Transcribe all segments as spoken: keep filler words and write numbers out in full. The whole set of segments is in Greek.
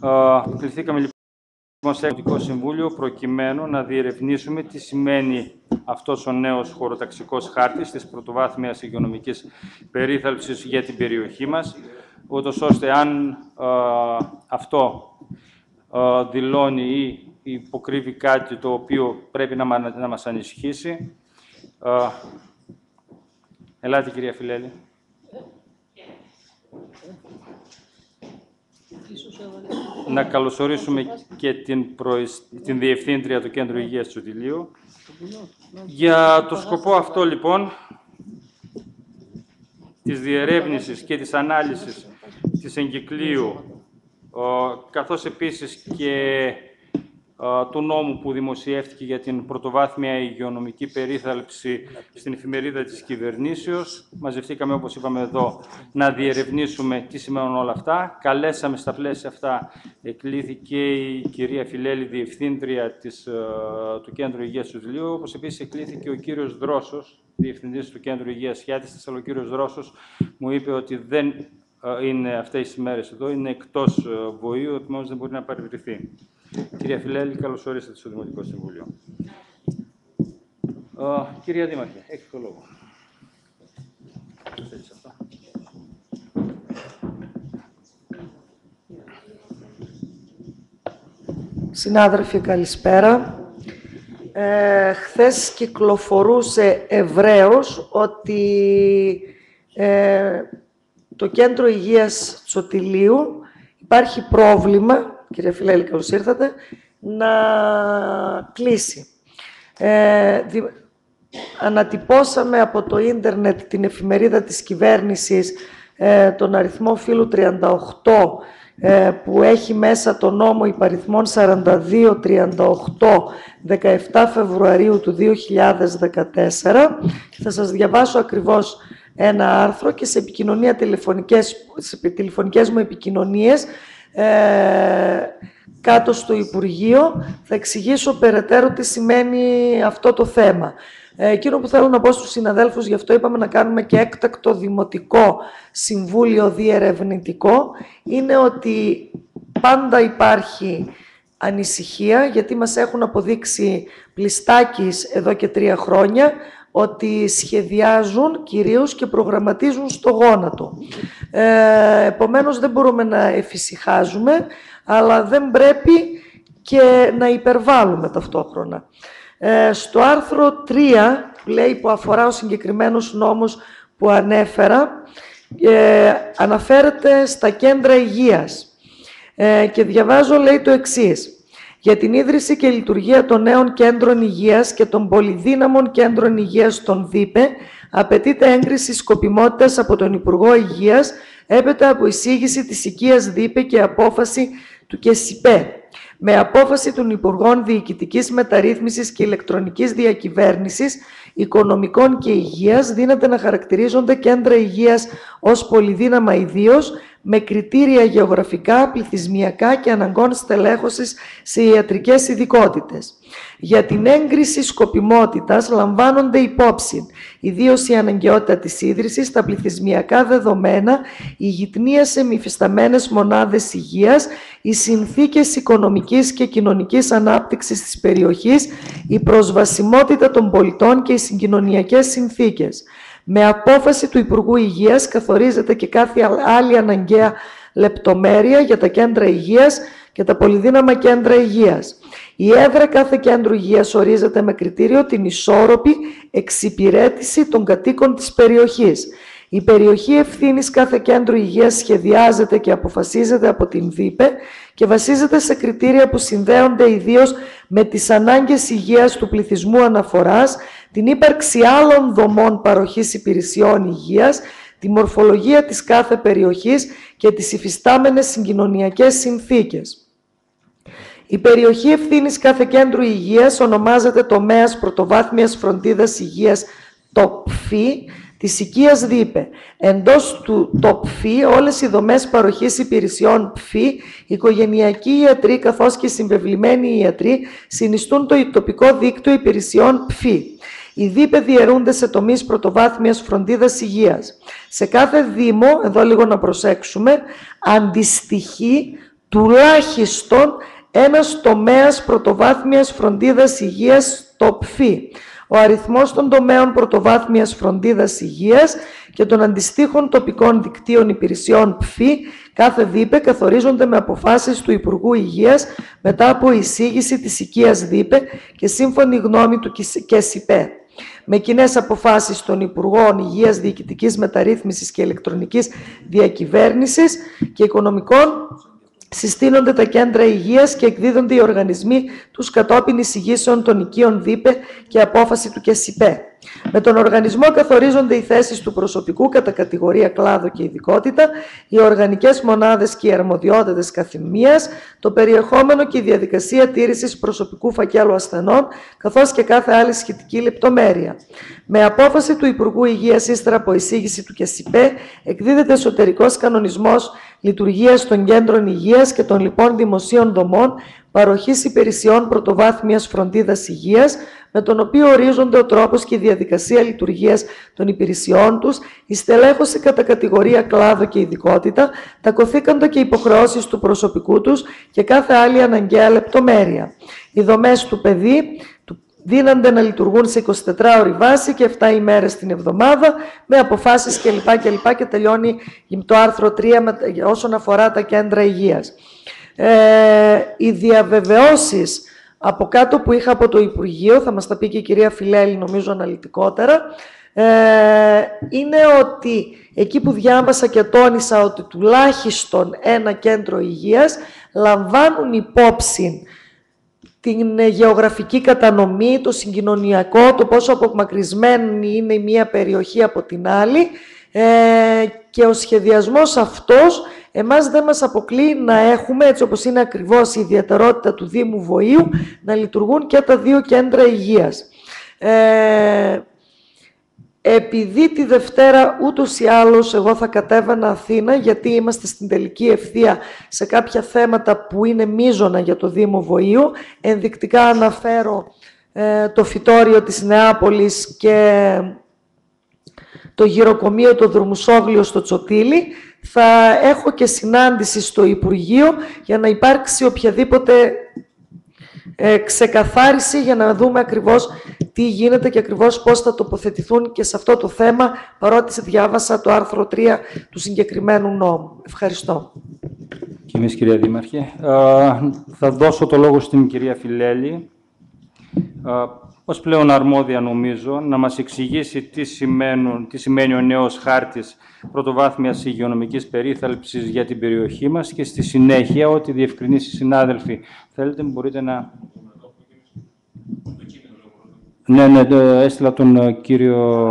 κληθήκαμε λοιπόν στο Δημοτικό Συμβούλιο προκειμένου να διερευνήσουμε τι σημαίνει αυτός ο νέος χωροταξικός χάρτης της πρωτοβάθμιας υγειονομικής περίθαλψης για την περιοχή μας, ούτως ώστε αν ε, αυτό ε, δηλώνει ή υποκρύβει κάτι το οποίο πρέπει να, να μας ανησυχήσει. Ε, ελάτε, κυρία Φιλέλη. Να καλωσορίσουμε και την, προεσ... την Διευθύντρια του Κέντρου Υγείας του Σωτηλείου. Για το σκοπό αυτό, λοιπόν, της διερεύνησης και της ανάλυσης της εγκυκλίου, καθώς επίσης και του νόμου που δημοσιεύτηκε για την πρωτοβάθμια υγειονομική περίθαλψη στην εφημερίδα της κυβερνήσεως. Μαζευτήκαμε, όπως είπαμε εδώ, να διερευνήσουμε τι σημαίνουν όλα αυτά. Καλέσαμε στα πλαίσια αυτά, εκλήθηκε η κυρία Φιλέλη, Διευθύντρια της, του Κέντρου Υγείας του Σωτηλείου, όπως επίσης εκλήθηκε ο κύριος Δρόσος, Διευθυντής του Κέντρου Υγείας Χιάτης, αλλά ο κύριος Δρόσος μου είπε ότι δεν είναι αυτές τις ημέρες εδώ, είναι εκτός βοήου, επομένως δεν μπορεί να παρευρεθεί. Κυρία Φιλέλη, καλώς ορίσατε στο Δημοτικό Συμβούλιο. Uh, κυρία Δήμαρχε, έχετε το λόγο. Συνάδελφοι, καλησπέρα. Ε, χθες κυκλοφορούσε ευρέως ότι ε, το Κέντρο Υγείας Σωτηλείου υπάρχει πρόβλημα, κύριε Φιλέλη, καλώς ήρθατε, να κλείσει. Ε, δι... Ανατυπώσαμε από το ίντερνετ την εφημερίδα της κυβέρνησης, ε, τον αριθμό φύλου τριάντα οκτώ, ε, που έχει μέσα το νόμο υπαριθμών σαράντα δύο τριάντα οκτώ, δεκαεπτά Φεβρουαρίου του δύο χιλιάδες δεκατέσσερα. Θα σας διαβάσω ακριβώς ένα άρθρο και σε, επικοινωνία τηλεφωνικές, σε τηλεφωνικές μου επικοινωνίες Ε, κάτω στο Υπουργείο θα εξηγήσω περαιτέρω τι σημαίνει αυτό το θέμα. Ε, εκείνο που θέλω να πω στους συναδέλφους, γι' αυτό είπαμε να κάνουμε και έκτακτο Δημοτικό Συμβούλιο διερευνητικό, είναι ότι πάντα υπάρχει ανησυχία, γιατί μας έχουν αποδείξει πλιστάκης εδώ και τρία χρόνια, ότι σχεδιάζουν κυρίως και προγραμματίζουν στο γόνατο. Ε, επομένως δεν μπορούμε να εφησυχάζουμε, αλλά δεν πρέπει και να υπερβάλλουμε ταυτόχρονα. Ε, στο άρθρο τρία, που λέει, που αφορά ο συγκεκριμένος νόμος που ανέφερα, ε, αναφέρεται στα κέντρα υγείας. Ε, και διαβάζω, λέει το εξής. Για την ίδρυση και λειτουργία των νέων κέντρων υγείας και των πολυδύναμων κέντρων υγείας των ΔΥΠΕ απαιτείται έγκριση σκοπιμότητας από τον Υπουργό Υγείας έπειτα από εισήγηση της οικίας ΔΥΠΕ και απόφαση του ΚΕΣΥΠΕ. Με απόφαση των Υπουργών Διοικητικής Μεταρρύθμισης και Ηλεκτρονικής Διακυβέρνησης, Οικονομικών και Υγείας δύναται να χαρακτηρίζονται κέντρα υγείας ως πολυδύναμα ιδίως, με κριτήρια γεωγραφικά, πληθυσμιακά και αναγκών στελέχωσης σε ιατρικές ειδικότητες. Για την έγκριση σκοπιμότητας λαμβάνονται υπόψη ιδίως η αναγκαιότητα της ίδρυσης, τα πληθυσμιακά δεδομένα, η γυτνία σε μη υφισταμένες μονάδες υγείας, οι συνθήκες οικονομικής και κοινωνικής ανάπτυξης της περιοχής, η προσβασιμότητα των πολιτών και οι συγκοινωνιακές συνθήκες. Με απόφαση του Υπουργού Υγείας καθορίζεται και κάθε άλλη αναγκαία λεπτομέρεια για τα κέντρα υγείας και τα πολυδύναμα κέντρα υγείας. Η έδρα κάθε κέντρου υγείας ορίζεται με κριτήριο την ισόρροπη εξυπηρέτηση των κατοίκων της περιοχής. Η περιοχή ευθύνης κάθε κέντρου υγείας σχεδιάζεται και αποφασίζεται από την ΔΥΠΕ και βασίζεται σε κριτήρια που συνδέονται ιδίως με τις ανάγκες υγείας του πληθυσμού αναφοράς, την ύπαρξη άλλων δομών παροχής υπηρεσιών υγείας, τη μορφολογία της κάθε περιοχής και τις υφιστάμενες συγκοινωνιακές συνθήκες. Η περιοχή ευθύνης κάθε κέντρου υγείας ονομάζεται τομέας πρωτοβάθμιας φροντίδας υγείας ΤΟΠΦΗ της οικίας ΔΥΠΕ. Εντός του ΤΟΠΦΗ όλες οι δομές παροχής υπηρεσιών ΠΦΗ, οικογενειακοί ιατροί καθώς και συμβεβλημένοι ιατροί συνιστούν το τοπικό δίκτυο υπηρεσιών ΠΦΗ. Οι ΔΥΠΕ διαιρούνται σε τομείς πρωτοβάθμιας φροντίδας υγείας. Σε κάθε Δήμο, εδώ λίγο να προσέξουμε, αντιστοιχεί τουλάχιστον ένας τομέας πρωτοβάθμιας φροντίδας υγείας στο ΠΦΥ. Ο αριθμός των τομέων πρωτοβάθμιας φροντίδας υγείας και των αντιστοίχων τοπικών δικτύων υπηρεσιών ΠΦΥ κάθε ΔΥΠΕ καθορίζονται με αποφάσεις του Υπουργού Υγείας μετά από εισήγηση της οικίας ΔΥΠΕ και σύμφωνη γνώμη του ΚΕΣΥΠΕ. Με κοινές αποφάσεις των Υπουργών Υγείας, Διοικητικής Μεταρρύθμισης και Ηλεκτρονικής Διακυβέρνησης και Οικονομικών συστήνονται τα κέντρα υγείας και εκδίδονται οι οργανισμοί τους κατόπιν εισηγήσεων των οικείων ΔΥΠΕ και απόφαση του ΚΕΣΥΠΕ. Με τον οργανισμό καθορίζονται οι θέσεις του προσωπικού κατά κατηγορία, κλάδο και ειδικότητα, οι οργανικές μονάδες και οι αρμοδιότητες καθημείας, το περιεχόμενο και η διαδικασία τήρησης προσωπικού φακέλου ασθενών, καθώς και κάθε άλλη σχετική λεπτομέρεια. Με απόφαση του Υπουργού Υγείας, ύστερα από εισήγηση του ΚΕΣΥΠΕ, εκδίδεται εσωτερικός κανονισμός λειτουργίας των κέντρων υγείας και των λοιπών δημοσίων δομών παροχής υπηρεσιών πρωτοβάθμιας φροντίδας υγείας, με τον οποίο ορίζονται ο τρόπος και η διαδικασία λειτουργίας των υπηρεσιών τους, η στελέχωση κατά κατηγορία, κλάδο και ειδικότητα, τα καθήκοντα και υποχρεώσεις του προσωπικού τους και κάθε άλλη αναγκαία λεπτομέρεια. Οι δομές του παιδί δίνονται να λειτουργούν σε εικοσιτετράωρη βάση και επτά ημέρες την εβδομάδα, με αποφάσεις κλπ. Και, και τελειώνει το άρθρο τρία όσον αφορά τα κέντρα υγείας. Ε, οι διαβεβαιώσεις από κάτω που είχα από το Υπουργείο, θα μας τα πει και η κυρία Φιλέλη νομίζω αναλυτικότερα, ε, είναι ότι εκεί που διάβασα και τόνισα ότι τουλάχιστον ένα κέντρο υγείας λαμβάνουν υπόψη την γεωγραφική κατανομή, το συγκοινωνιακό, το πόσο απομακρυσμένη είναι η μία περιοχή από την άλλη, ε, και ο σχεδιασμός αυτός εμάς δεν μας αποκλεί να έχουμε, έτσι όπως είναι ακριβώς η ιδιαιτερότητα του Δήμου Βοήου, να λειτουργούν και τα δύο κέντρα υγείας. Ε, επειδή τη Δευτέρα ούτως ή άλλως εγώ θα κατέβαινα Αθήνα, γιατί είμαστε στην τελική ευθεία σε κάποια θέματα που είναι μείζωνα για το Δήμο Βοήου, ενδεικτικά αναφέρω ε, το φυτόριο της Νεάπολης και το γυροκομείο, το Δρομουσόγλιο στο Τσοτήλι, θα έχω και συνάντηση στο Υπουργείο για να υπάρξει οποιαδήποτε ε, ξεκαθάριση για να δούμε ακριβώς τι γίνεται και ακριβώς πώς θα τοποθετηθούν και σε αυτό το θέμα, παρότι διάβασα το άρθρο τρία του συγκεκριμένου νόμου. Ευχαριστώ. Και εμείς, κυρία Δήμαρχε. Ε, θα δώσω το λόγο στην κυρία Φιλέλη, ε, ως πλέον αρμόδια νομίζω, να μας εξηγήσει τι, σημαίνουν, τι σημαίνει ο νέος χάρτης πρωτοβάθμιας υγειονομικής περίθαλψης για την περιοχή μας και στη συνέχεια, ό,τι διευκρινίσει συνάδελφοι θέλετε, μπορείτε να... Ναι, ναι, έστειλα τον κύριο...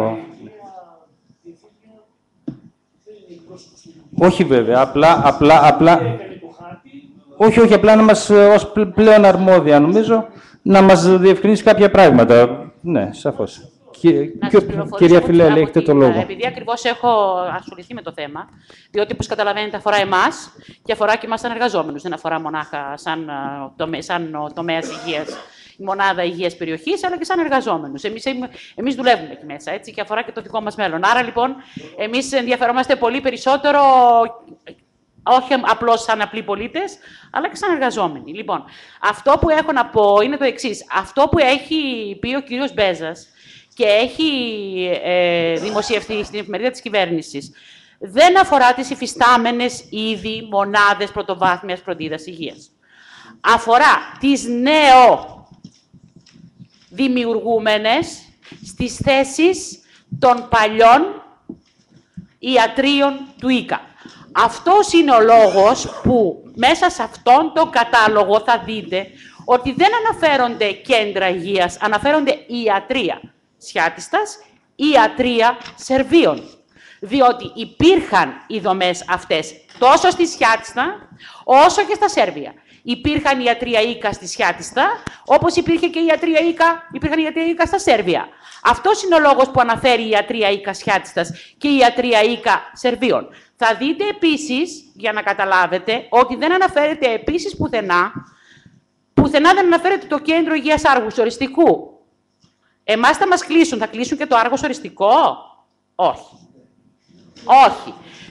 Όχι βέβαια, απλά, απλά, απλά... Όχι, όχι, απλά να μας, ως πλέον αρμόδια, νομίζω, να μας διευκρινίσει κάποια πράγματα. Ναι, σαφώς. Κυρία Φιλέλη, έχετε το λόγο. Επειδή ακριβώς έχω ασχοληθεί με το θέμα, διότι, όπως καταλαβαίνετε, αφορά εμάς και αφορά και εμάς σαν εργαζόμενους. Δεν αφορά μονάχα σαν, τομέ, σαν τομέας υγείας, η μονάδα υγείας περιοχής, αλλά και σαν εργαζόμενους. Εμείς, εμείς δουλεύουμε εκεί μέσα, έτσι, και αφορά και το δικό μας μέλλον. Άρα, λοιπόν, εμείς ενδιαφερόμαστε πολύ περισσότερο, όχι απλώς σαν απλοί πολίτες, αλλά και σαν εργαζόμενοι. Λοιπόν, αυτό που έχω να πω είναι το εξής. Αυτό που έχει πει ο κύριος Μπέζας και έχει ε, δημοσιευθεί στην εφημερίδα της κυβέρνησης, δεν αφορά τις υφιστάμενες ήδη μονάδες πρωτοβάθμιας φροντίδας υγείας. Αφορά τις νέο δημιουργούμενες στις θέσεις των παλιών ιατρίων του ΙΚΑ. Αυτός είναι ο λόγος που μέσα σε αυτόν τον κατάλογο θα δείτε ότι δεν αναφέρονται κέντρα υγείας, αναφέρονται ιατρία Σιάτιστας, ιατρία Σερβίων. Διότι υπήρχαν οι δομές αυτές τόσο στη Σιάτιστα όσο και στα Σέρβια. Υπήρχαν ιατρία ΙΚΑ στη Σιάτιστα, όπως υπήρχε και η ιατρία ΙΚΑ, υπήρχαν η ιατρία ΙΚΑ στα Σέρβια. Αυτός είναι ο λόγος που αναφέρει η ιατρία ΙΚΑ Σιάτιστας και η ιατρία ΙΚΑ Σερβίων. Θα δείτε επίσης, για να καταλάβετε, ότι δεν αναφέρεται επίσης πουθενά, πουθενά δεν αναφέρεται το κέντρο υγείας Άργους οριστικού. Εμάς θα μας κλείσουν, θα κλείσουν και το Άργος οριστικό? Όχι. Όχι.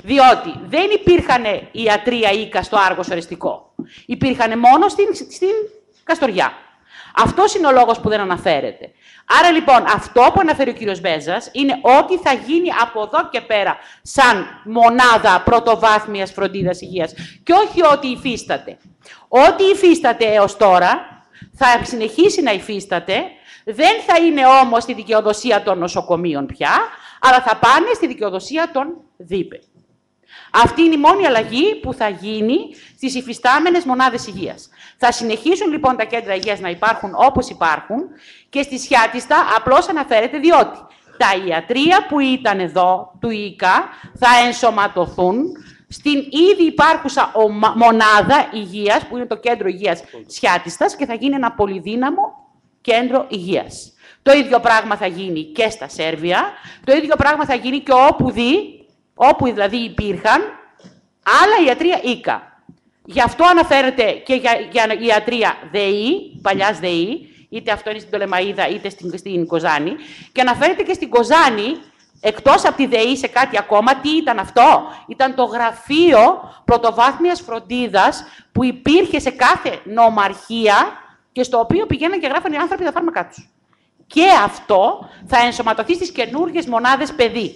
Διότι δεν υπήρχαν ιατρία οίκα στο Άργος οριστικό. Υπήρχαν μόνο στην, στην Καστοριά. Αυτός είναι ο λόγος που δεν αναφέρεται. Άρα λοιπόν αυτό που αναφέρει ο κύριος Μπέζας είναι ότι θα γίνει από εδώ και πέρα σαν μονάδα πρωτοβάθμιας φροντίδας υγείας και όχι ότι υφίσταται. Ό,τι υφίσταται έως τώρα θα συνεχίσει να υφίσταται, δεν θα είναι όμως στη δικαιοδοσία των νοσοκομείων πια, αλλά θα πάνε στη δικαιοδοσία των ΔΥΠΕ. Αυτή είναι η μόνη αλλαγή που θα γίνει στις υφιστάμενες μονάδες υγείας. Θα συνεχίσουν λοιπόν τα κέντρα υγείας να υπάρχουν όπως υπάρχουν και στη Σιάτιστα απλώς αναφέρεται διότι τα ιατρεία που ήταν εδώ του ΙΚΑ θα ενσωματωθούν στην ήδη υπάρχουσα μονάδα υγείας που είναι το κέντρο υγείας Σιάτιστας και θα γίνει ένα πολυδύναμο κέντρο υγείας. Το ίδιο πράγμα θα γίνει και στα Σέρβια, το ίδιο πράγμα θα γίνει και όπου δει, όπου δηλαδή υπήρχαν άλλα ιατρεία ΙΚΑ. Γι' αυτό αναφέρεται και για, για ιατρεία ΔΕΗ, παλιάς ΔΕΗ, είτε αυτό είναι στην Πτολεμαΐδα είτε στην, στην Κοζάνη, και αναφέρεται και στην Κοζάνη, εκτός από τη ΔΕΗ σε κάτι ακόμα, τι ήταν αυτό? Ήταν το γραφείο πρωτοβάθμιας φροντίδας που υπήρχε σε κάθε νομαρχία και στο οποίο πηγαίναν και γράφαν οι άνθρωποι τα φάρμακά τους. Και αυτό θα ενσωματωθεί στις καινούργιες μονάδες παιδί.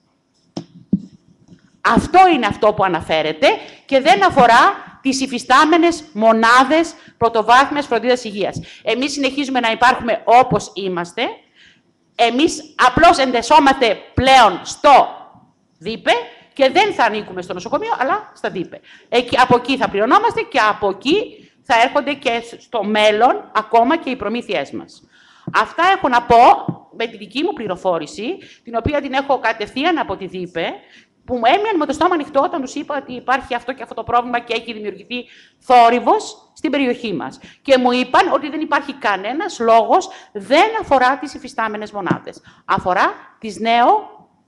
Αυτό είναι αυτό που αναφέρεται και δεν αφορά τις υφιστάμενες μονάδες πρωτοβάθμιας φροντίδας υγείας. Εμείς συνεχίζουμε να υπάρχουμε όπως είμαστε. Εμείς απλώς εντεσσόμαστε πλέον στο ΔΥΠΕ και δεν θα ανήκουμε στο νοσοκομείο, αλλά στα ΔΥΠΕ. Εκεί, από εκεί θα πληρωνόμαστε και από εκεί θα έρχονται και στο μέλλον ακόμα και οι προμήθειές μας. Αυτά έχω να πω με τη δική μου πληροφόρηση, την οποία την έχω κατευθείαν από τη ΔΥΠΕ, που μου έμειναν με το στόμα ανοιχτό όταν τους είπα ότι υπάρχει αυτό και αυτό το πρόβλημα και έχει δημιουργηθεί θόρυβος στην περιοχή μας. Και μου είπαν ότι δεν υπάρχει κανένας λόγος, δεν αφορά τις υφιστάμενες μονάδες. Αφορά τις νέο,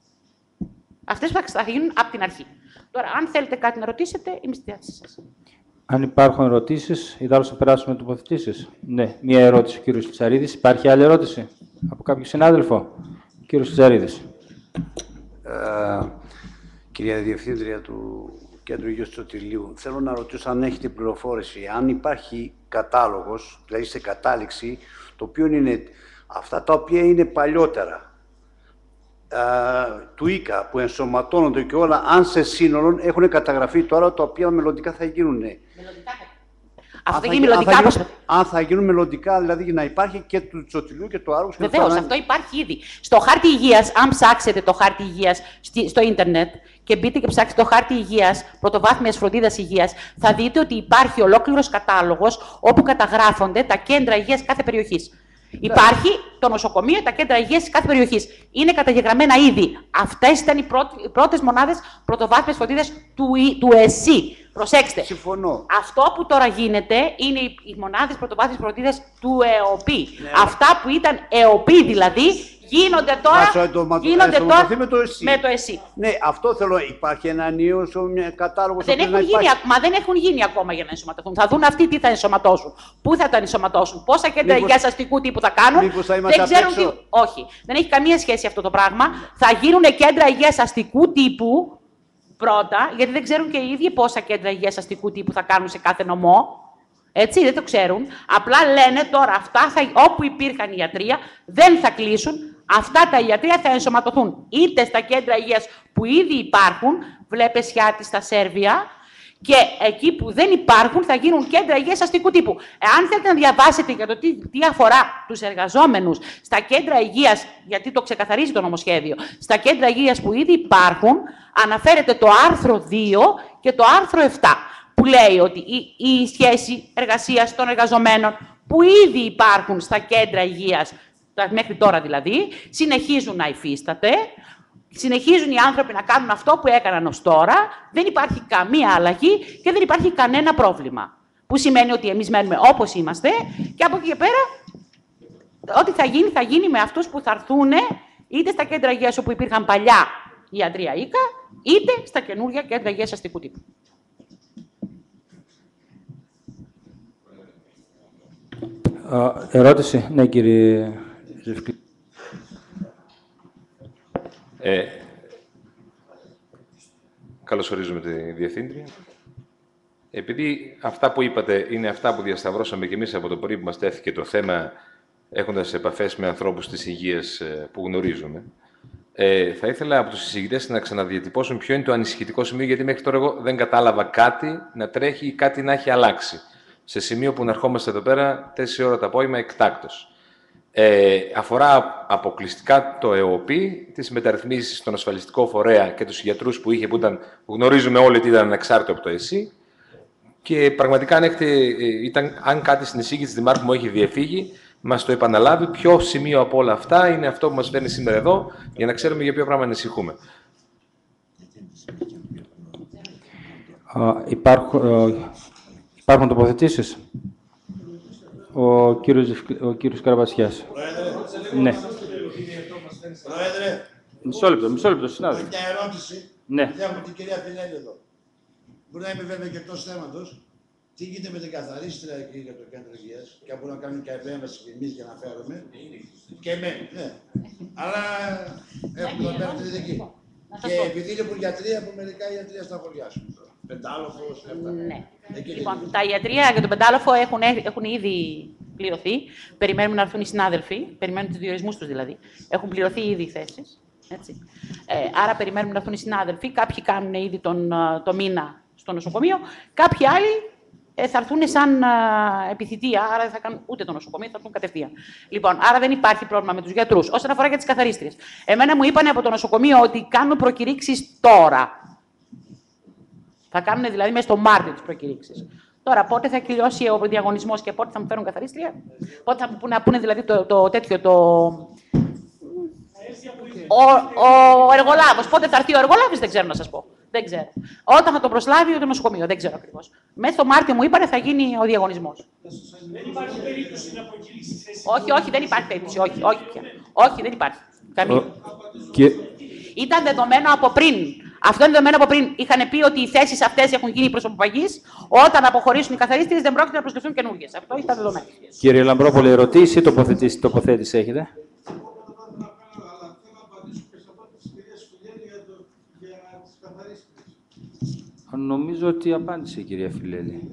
αυτές που θα γίνουν από την αρχή. Τώρα, αν θέλετε κάτι να ρωτήσετε, είμαι στη διάθεσή σας. Αν υπάρχουν ερωτήσεις, ή θα περάσουμε τοποθετήσεις. Ναι, μία ερώτηση ο κύριος Τσαρίδης. Υπάρχει άλλη ερώτηση από κάποιο συνάδελφο? Ο κύριος Τσαρίδης. Ε, κυρία Διευθύντρια του Κέντρου Υγείας του Σωτηρίου, θέλω να ρωτήσω αν έχετε πληροφόρηση, αν υπάρχει κατάλογος, δηλαδή σε κατάληξη, το οποίο είναι αυτά τα οποία είναι παλιότερα ε, του ΙΚΑ που ενσωματώνονται και όλα, αν σε σύνολο έχουν καταγραφεί τώρα, τα οποία μελλοντικά θα γίνουν. Μελλοντικά θα Αυτό θα γίνει μελλοντικά. Αν θα, γίνουν, αν θα γίνουν μελλοντικά, δηλαδή για να υπάρχει και του Τσοτηλιού και του Άργους. Βεβαίως, αυτό υπάρχει ήδη. Στο χάρτη υγείας, αν ψάξετε το χάρτη υγείας στο ίντερνετ και μπείτε και ψάξετε το χάρτη υγείας, πρωτοβάθμιας φροντίδας υγείας, θα δείτε ότι υπάρχει ολόκληρος κατάλογος όπου καταγράφονται τα κέντρα υγείας κάθε περιοχής. Υπάρχει το νοσοκομείο, τα κέντρα υγείας της κάθε περιοχής. Είναι καταγεγραμμένα ήδη. Αυτές ήταν οι πρώτες μονάδες πρωτοβάθμιας φροντίδας του, του ΕΣΥ. Προσέξτε. Συμφωνώ. Αυτό που τώρα γίνεται είναι οι μονάδες πρωτοβάθμιας φροντίδας του ΕΟΠΗ. Ναι. Αυτά που ήταν ΕΟΠΗ δηλαδή γίνονται τώρα, το, γίνονται τώρα με, το ΕΣΥ. με το ΕΣΥ. Ναι, αυτό θέλω. Υπάρχει ένα νέο κατάλογο. Δεν έχουν γίνει, μα δεν έχουν γίνει ακόμα για να ενσωματωθούν. Θα δουν αυτοί τι θα ενσωματώσουν. Πού θα τα ενσωματώσουν, πόσα κέντρα υγείας αστικού τύπου θα κάνουν. Θα δεν ξέρουν τι. Όχι. Δεν έχει καμία σχέση αυτό το πράγμα. Θα γίνουν κέντρα υγείας αστικού τύπου πρώτα, γιατί δεν ξέρουν και οι ίδιοι πόσα κέντρα υγείας αστικού τύπου θα κάνουν σε κάθε νομό. Έτσι, δεν το ξέρουν. Απλά λένε τώρα αυτά, θα, όπου υπήρχαν ιατρεία, δεν θα κλείσουν. Αυτά τα ιατρεία θα ενσωματωθούν είτε στα κέντρα υγείας που ήδη υπάρχουν, βλέπε Σιάτη στα Σέρβια, και εκεί που δεν υπάρχουν θα γίνουν κέντρα υγείας αστικού τύπου. Εάν θέλετε να διαβάσετε για το τι, τι αφορά τους εργαζόμενους στα κέντρα υγείας, γιατί το ξεκαθαρίζει το νομοσχέδιο, στα κέντρα υγείας που ήδη υπάρχουν, αναφέρεται το άρθρο δύο και το άρθρο επτά, που λέει ότι η, η σχέση εργασίας των εργαζομένων που ήδη υπάρχουν στα κέντρα υγείας, μέχρι τώρα δηλαδή, συνεχίζουν να υφίσταται. Συνεχίζουν οι άνθρωποι να κάνουν αυτό που έκαναν ως τώρα, δεν υπάρχει καμία αλλαγή και δεν υπάρχει κανένα πρόβλημα. Που σημαίνει ότι εμείς μένουμε όπως είμαστε και από εκεί και πέρα, ό,τι θα γίνει, θα γίνει με αυτούς που θα έρθουν είτε στα κέντρα υγείας όπου υπήρχαν παλιά ιατρεία ΙΚΑ, είτε στα καινούργια κέντρα υγείας αστικού τύπου. Uh, ερώτηση, ναι κύριε Ζευκλή. Ε, καλωσορίζουμε τη Διευθύντρια. Επειδή αυτά που είπατε είναι αυτά που διασταυρώσαμε και εμείς από το πρωί που μας τέθηκε το θέμα, έχοντας επαφές με ανθρώπους της υγείας που γνωρίζουμε, ε, θα ήθελα από τους συζητητές να ξαναδιατυπώσουν ποιο είναι το ανησυχητικό σημείο, γιατί μέχρι τώρα εγώ δεν κατάλαβα κάτι να τρέχει ή κάτι να έχει αλλάξει. Σε σημείο που να ερχόμαστε εδώ πέρα τέσσερις ώρα το απόγευμα εκτάκτως. Ε, αφορά αποκλειστικά το ΕΟΠΗ, τις μεταρρυθμίσεις στον ασφαλιστικό φορέα και τους γιατρούς που είχε, που, ήταν, που γνωρίζουμε όλοι ότι ήταν ανεξάρτητο από το ΕΣΥ. Και πραγματικά, αν, έχετε, ήταν, αν κάτι στην εισήγηση της Δημάρχου μου έχει διεφύγει, μας το επαναλάβει. Ποιο σημείο από όλα αυτά είναι αυτό που μας φέρνει σήμερα εδώ, για να ξέρουμε για ποιο πράγμα ανησυχούμε. Uh, υπάρχουν, uh, υπάρχουν τοποθετήσεις. Ο κύριος, ο κύριος Καραβασιάς. Πρόεδρε. Ναι. Πρόεδρε. Μισό λεπτό, μισό λεπτό, συνάδελφε. Μια ερώτηση. Ναι. Έχουμε την κυρία Φιλέλη εδώ. Μπορεί να είμαι βέβαια και εκτός θέματος. Τι γίνεται με την καθαρίστρια εκεί για το κέντρο υγείας και αν μπορούμε να κάνουμε και επέμβαση εμείς για να φέρουμε. Και με, ναι. Αλλά έχουμε εδώ πέρα την ειδική. Και επειδή είναι πουργιατρία, από μερικά ιατρία στα σχολιάσουν. Πεντάλοφος, αυτά. Ναι. Λοιπόν, τα ιατρία για τον πεντάλοφο έχουν, έχουν ήδη πληρωθεί. Περιμένουμε να έρθουν οι συνάδελφοι. Περιμένουμε τους διορισμούς τους δηλαδή. Έχουν πληρωθεί ήδη οι θέσεις. Έτσι. Ε, άρα περιμένουμε να έρθουν οι συνάδελφοι. Κάποιοι κάνουν ήδη τον το μήνα στο νοσοκομείο. Κάποιοι άλλοι ε, θα έρθουν σαν α, επιθυμία, άρα δεν θα κάνουν ούτε το νοσοκομείο, θα έρθουν κατευθείαν. Λοιπόν, άρα δεν υπάρχει πρόβλημα με τους γιατρούς. Όσον αφορά για τις καθαρίστριες. Εμένα μου είπαν από το νοσοκομείο ότι κάνουν προκηρύξεις τώρα. Θα κάνουν δηλαδή μέσα στο Μάρτιο τις προκηρύξεις. Τώρα, πότε θα κυλιώσει ο διαγωνισμός και πότε θα μου φέρουν καθαρίστρια. Πότε θα μου πούνε, πούνε δηλαδή το, το τέτοιο, το... Ο, ο εργολάβος. Πότε θα έρθει ο εργολάβος, δεν ξέρω να σας πω. Δεν ξέρω. Όταν θα τον προσλάβει το νοσοκομείο, δεν ξέρω ακριβώς. Μέσα στο Μάρτιο μου είπανε θα γίνει ο διαγωνισμός. Δεν υπάρχει περίπτωση να αποκηρύξει θέση. Όχι, όχι, δεν υπάρχει περίπτωση. Όχι, όχι, πια. Όχι, δεν υπάρχει. Καμία. Και... Ήταν δεδομένο από πριν. Αυτό είναι δεδομένο από πριν. Είχαν πει ότι οι θέσεις αυτές έχουν γίνει προσωπαγείς. Όταν αποχωρήσουν οι καθαρίστριες, δεν πρόκειται να προσληφθούν καινούργιες. Αυτό ήταν δεδομένο. Κύριε Λαμπρόπολη, ερωτήσει ή τοποθέτηση, τοποθέτηση έχετε. Νομίζω ότι απάντησε η κυρία Φιλέλη.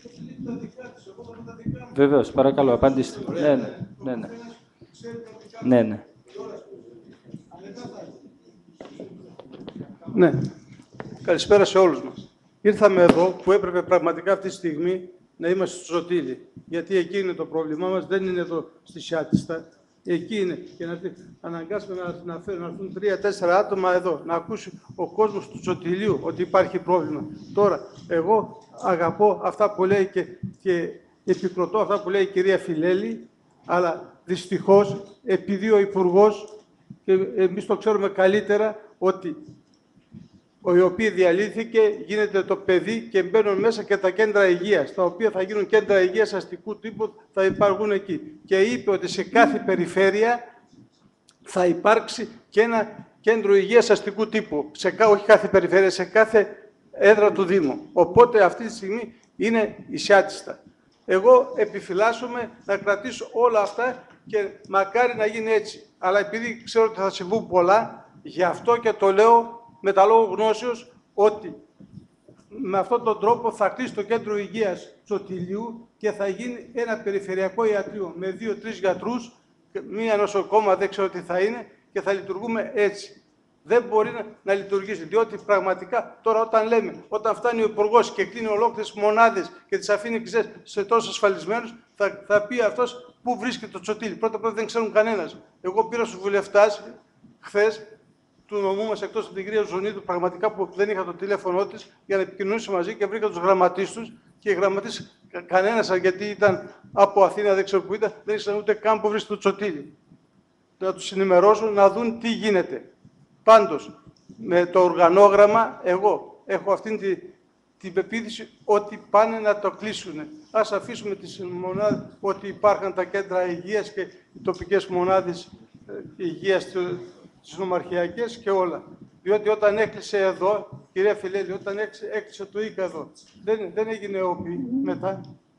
Βεβαίως, παρακαλώ, απαντήστε. Ναι, ναι, ναι, ναι. Ναι, ναι. Ναι. Καλησπέρα σε όλους μας. Ήρθαμε εδώ που έπρεπε πραγματικά αυτή τη στιγμή να είμαστε στο Σωτήλι. Γιατί εκεί είναι το πρόβλημά μας, δεν είναι εδώ στη Σιάτιστα. Εκεί είναι. Και να αναγκάσουμε να, να, φέρουν, να έρθουν τρία-τέσσερα άτομα εδώ, να ακούσει ο κόσμος του Σωτηλίου ότι υπάρχει πρόβλημα. Τώρα, εγώ αγαπώ αυτά που λέει και, και επικροτώ αυτά που λέει η κυρία Φιλέλη, αλλά δυστυχώς, επειδή ο Υπουργός, και εμείς το ξέρουμε καλύτερα, ότι οι οποίοι διαλύθηκε, γίνεται το παιδί και μπαίνουν μέσα και τα κέντρα υγείας, τα οποία θα γίνουν κέντρα υγείας αστικού τύπου, θα υπάρχουν εκεί. Και είπε ότι σε κάθε περιφέρεια θα υπάρξει και ένα κέντρο υγείας αστικού τύπου. Σε, όχι κάθε περιφέρεια, σε κάθε έδρα του Δήμου. Οπότε αυτή τη στιγμή είναι ισιάτιστα. Εγώ επιφυλάσσομαι να κρατήσω όλα αυτά και μακάρι να γίνει έτσι. Αλλά επειδή ξέρω ότι θα συμβούν πολλά, γι' αυτό και το λέω με τα λόγω γνώσεως ότι με αυτόν τον τρόπο θα κλείσει το κέντρο υγείας Σωτηλιού και θα γίνει ένα περιφερειακό ιατρείο με δύο-τρεις γιατρούς, μία νοσοκόμα δεν ξέρω τι θα είναι και θα λειτουργούμε έτσι. Δεν μπορεί να, να λειτουργήσει, διότι πραγματικά τώρα όταν λέμε, όταν φτάνει ο Υπουργός και κλείνει ολόκληρες μονάδες και τις αφήνει ξές σε τόσους ασφαλισμένους, θα, θα πει αυτός πού βρίσκεται το Σωτήλι. Πρώτα απ' όλα δεν ξέρουν κανένας. Εγώ πήρα στους βουλευτάς χθες του νομού μας, εκτός από την κυρία Ζωνίδου, πραγματικά που δεν είχα το τηλέφωνό της, για να επικοινωνήσω μαζί και βρήκα τους γραμματείς τους και οι γραμματείς κανένας, γιατί ήταν από Αθήνα, δεν ξέρω που ήταν, δεν ήξεραν ούτε καν που βρίσκεται το Τσοτήλι. Να τους ενημερώσουν, να δουν τι γίνεται. Πάντως, με το οργανόγραμμα, εγώ έχω αυτήν την, την πεποίθηση ότι πάνε να το κλείσουν. Ας αφήσουμε τις μονάδες, ότι υπάρχουν τα κέντρα υγείας και οι τοπικές μονάδες υγείας, τις νομαρχιακές και όλα. Διότι όταν έκλεισε εδώ, κυρία Φιλέλη, όταν έκλεισε, έκλεισε το ΙΚΑ εδώ, δεν, δεν έγινε όπι μετά.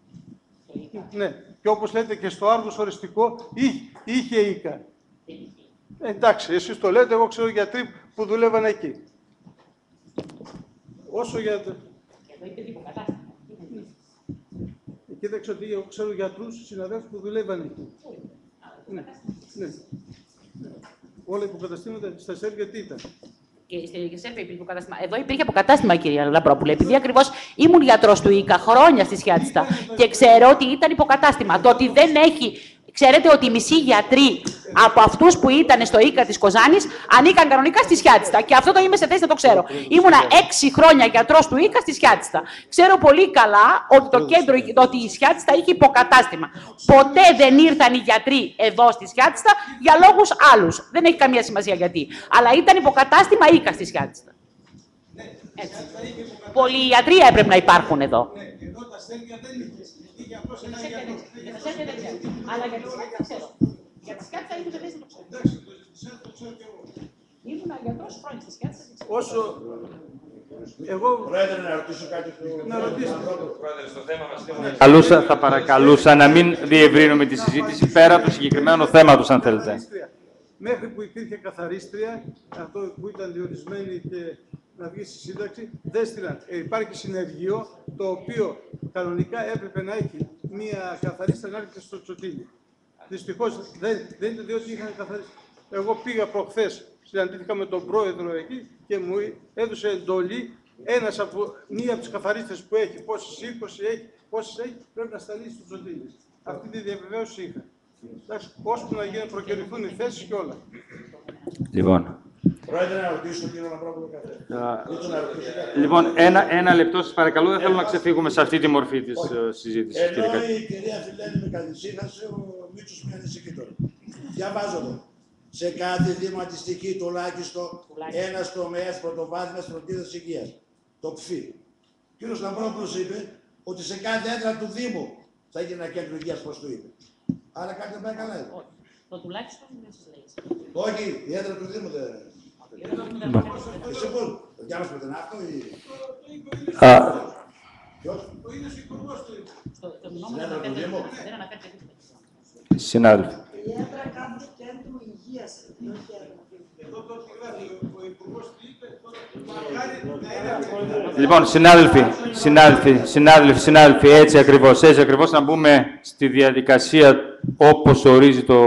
Ναι. Και όπως λέτε και στο Άργος οριστικό, είχε, είχε ΙΚΑ. Εντάξει, εσείς το λέτε, εγώ ξέρω γιατροί που δουλεύαν εκεί. Όσο για το... Κοίταξε ότι εγώ ξέρω γιατρούς, συναδέλφους που δουλεύαν εκεί. Ναι, ναι. Όλα οι υποκαταστήματα στα Σέρβια τι ήταν. Και στη Σέρβια υπήρχε αποκατάστημα. Εδώ υπήρχε αποκατάστημα, κυρία Λαμπρόπουλε, επειδή ακριβώς ήμουν γιατρός του ΙΚΑ χρόνια στη Σιάτιστα και ξέρω ότι ήταν υποκατάστημα. Το ότι δεν έχει. Ξέρετε ότι οι μισοί γιατροί από αυτούς που ήταν στο ΙΚΑ της Κοζάνης ανήκαν κανονικά στη Σιάτιστα. Και αυτό το είμαι σε θέση να το ξέρω. Ήμουνα έξι χρόνια γιατρός του ΙΚΑ στη Σιάτιστα. Ξέρω πολύ καλά ότι το κέντρο, ότι η Σιάτιστα είχε υποκατάστημα. Ποτέ δεν ήρθαν οι γιατροί εδώ στη Σιάτιστα για λόγους άλλους. Δεν έχει καμία σημασία γιατί. Αλλά ήταν υποκατάστημα ΙΚΑ στη Σιάτιστα. Έτσι. Πολλοί ιατροί έπρεπε να υπάρχουν εδώ. Αλλά για τη Σιάτιστα ξέρω. Για τη Σιάτιστα ήμουν σε θέση να το ξέρω. Ήμουν γιατρός χρόνια στη Σιάτιστα. Όσο... Εγώ... Πρόεδρε, να ρωτήσω κάτι του... Να ρωτήσω. Πρόεδρε, στο θέμα μας... Καλούσα, θα παρακαλούσα να μην διευρύνουμε τη συζήτηση πέρα του συγκεκριμένου θέματος, αν θέλετε. Μέχρι που υπήρχε καθαρίστρια, αυτό που ήταν διορισμένη και να βγει στη σύνταξη, δεν στείλαν. Ε, υπάρχει συνεργείο, το οποίο κανονικά έπρεπε να έχει μία καθαρίστρια να έρχεται στο Τσοτήλι. Δυστυχώς δεν, δεν είναι διότι είχαν καθαρίσει. Εγώ πήγα προχθές, συναντήθηκα με τον πρόεδρο εκεί και μου έδωσε εντολή ένας από, μία από τις καθαρίστρες που έχει, πόσες είκοσι έχει, πόσες έχει, πρέπει να σταλεί στο Τσοτήλι. Αυτή τη διαβεβαίωση είχα. Εντάξει, ώσπου να γίνουν, προκαιρηθούν οι θέσεις και όλα. Λοιπόν. Πρόεδρε, να ρωτήσω τον κύριο Λαμπρόπουλο κάτι. Λοιπόν, ένα, ένα λεπτό σας παρακαλώ, δεν θέλω να ξεφύγουμε σε αυτή τη μορφή της uh, συζήτησης. Ενώ η κυρία Φιλένη με καθησύχασε, ο Μίτσος με ανησυχεί τώρα. Διαβάζω εδώ. Σε κάθε δηματιστική τουλάχιστον ένας τομέας πρωτοβάθμιας φροντίδας υγείας. Το ΠΦΥ. Ο κύριος Λαμπρόπουλος είπε ότι σε κάθε έδρα του Δήμου θα γίνει ένα κέντρο υγείας, πώς του είπε. Άρα κάτι δεν πάει καλά. Το τουλάχιστον δεν σας λέει. Όχι, η έδρα του Δήμου δεν. Εσύ πού, για μας πρωτενά αυτό ή... Ποιος? Ο ίδιος υπουργός του είπε. Στον νόμο δεν αναφέρεται τίποτα. Συνάδελφοι. Η έδρα κάθε κέντρου υγείας. Εδώ το γράφει ο υπουργός του είπε, μακάρι να είναι... Λοιπόν, συνάδελφοι, συνάδελφοι, συνάδελφοι, συνάδελφοι, έτσι ακριβώς, έτσι ακριβώς να μπούμε στη διαδικασία όπως ορίζει το...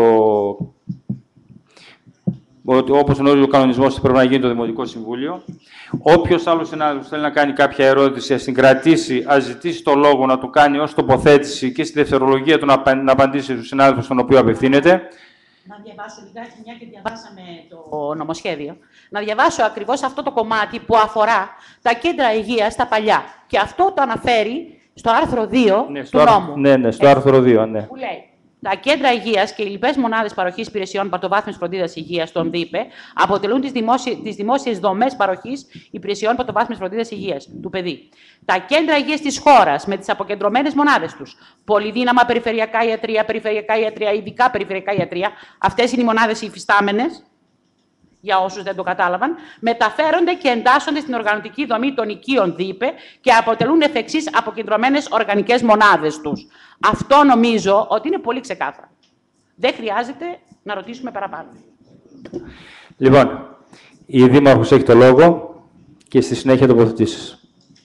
Όπως ορίζει ο κανονισμός, πρέπει να γίνει το Δημοτικό Συμβούλιο. Όποιος άλλος συνάδελφος θέλει να κάνει κάποια ερώτηση, ας την κρατήσει, ας ζητήσει το λόγο να του κάνει ως τοποθέτηση και στη δευτερολογία του να, να απαντήσει στον συνάδελφο στον οποίο απευθύνεται. Να διαβάσω λιγάκι, μια και διαβάσαμε το νομοσχέδιο, να διαβάσω ακριβώς αυτό το κομμάτι που αφορά τα κέντρα υγείας στα παλιά. Και αυτό το αναφέρει στο άρθρο δύο ναι, του στο νόμου. Ναι, ναι, στο άρθρο δύο, ναι. Που λέει, τα κέντρα υγείας και οι λοιπές μονάδες παροχής υπηρεσιών πρωτοβάθμιας φροντίδας υγείας, τον ΔΥΠΕ, αποτελούν τις, δημόσιες, τις δημόσιες δομές παροχής υπηρεσιών πρωτοβάθμιας φροντίδας υγείας του παιδί. Τα κέντρα υγείας της χώρας με τις αποκεντρωμένες μονάδες τους, πολυδύναμα περιφερειακά ιατρεία, περιφερειακά ιατρεία, ειδικά περιφερειακά ιατρεία, αυτές είναι οι μονάδες υφιστάμενες, για όσους δεν το κατάλαβαν, μεταφέρονται και εντάσσονται στην οργανωτική δομή των οικείων ΔΥΠΕ και αποτελούν εφ' εξής αποκεντρωμένες οργανικές μονάδες τους. Αυτό νομίζω ότι είναι πολύ ξεκάθαρο. Δεν χρειάζεται να ρωτήσουμε παραπάνω. Λοιπόν, η Δήμαρχος έχει το λόγο και στη συνέχεια τοποθετήσεις.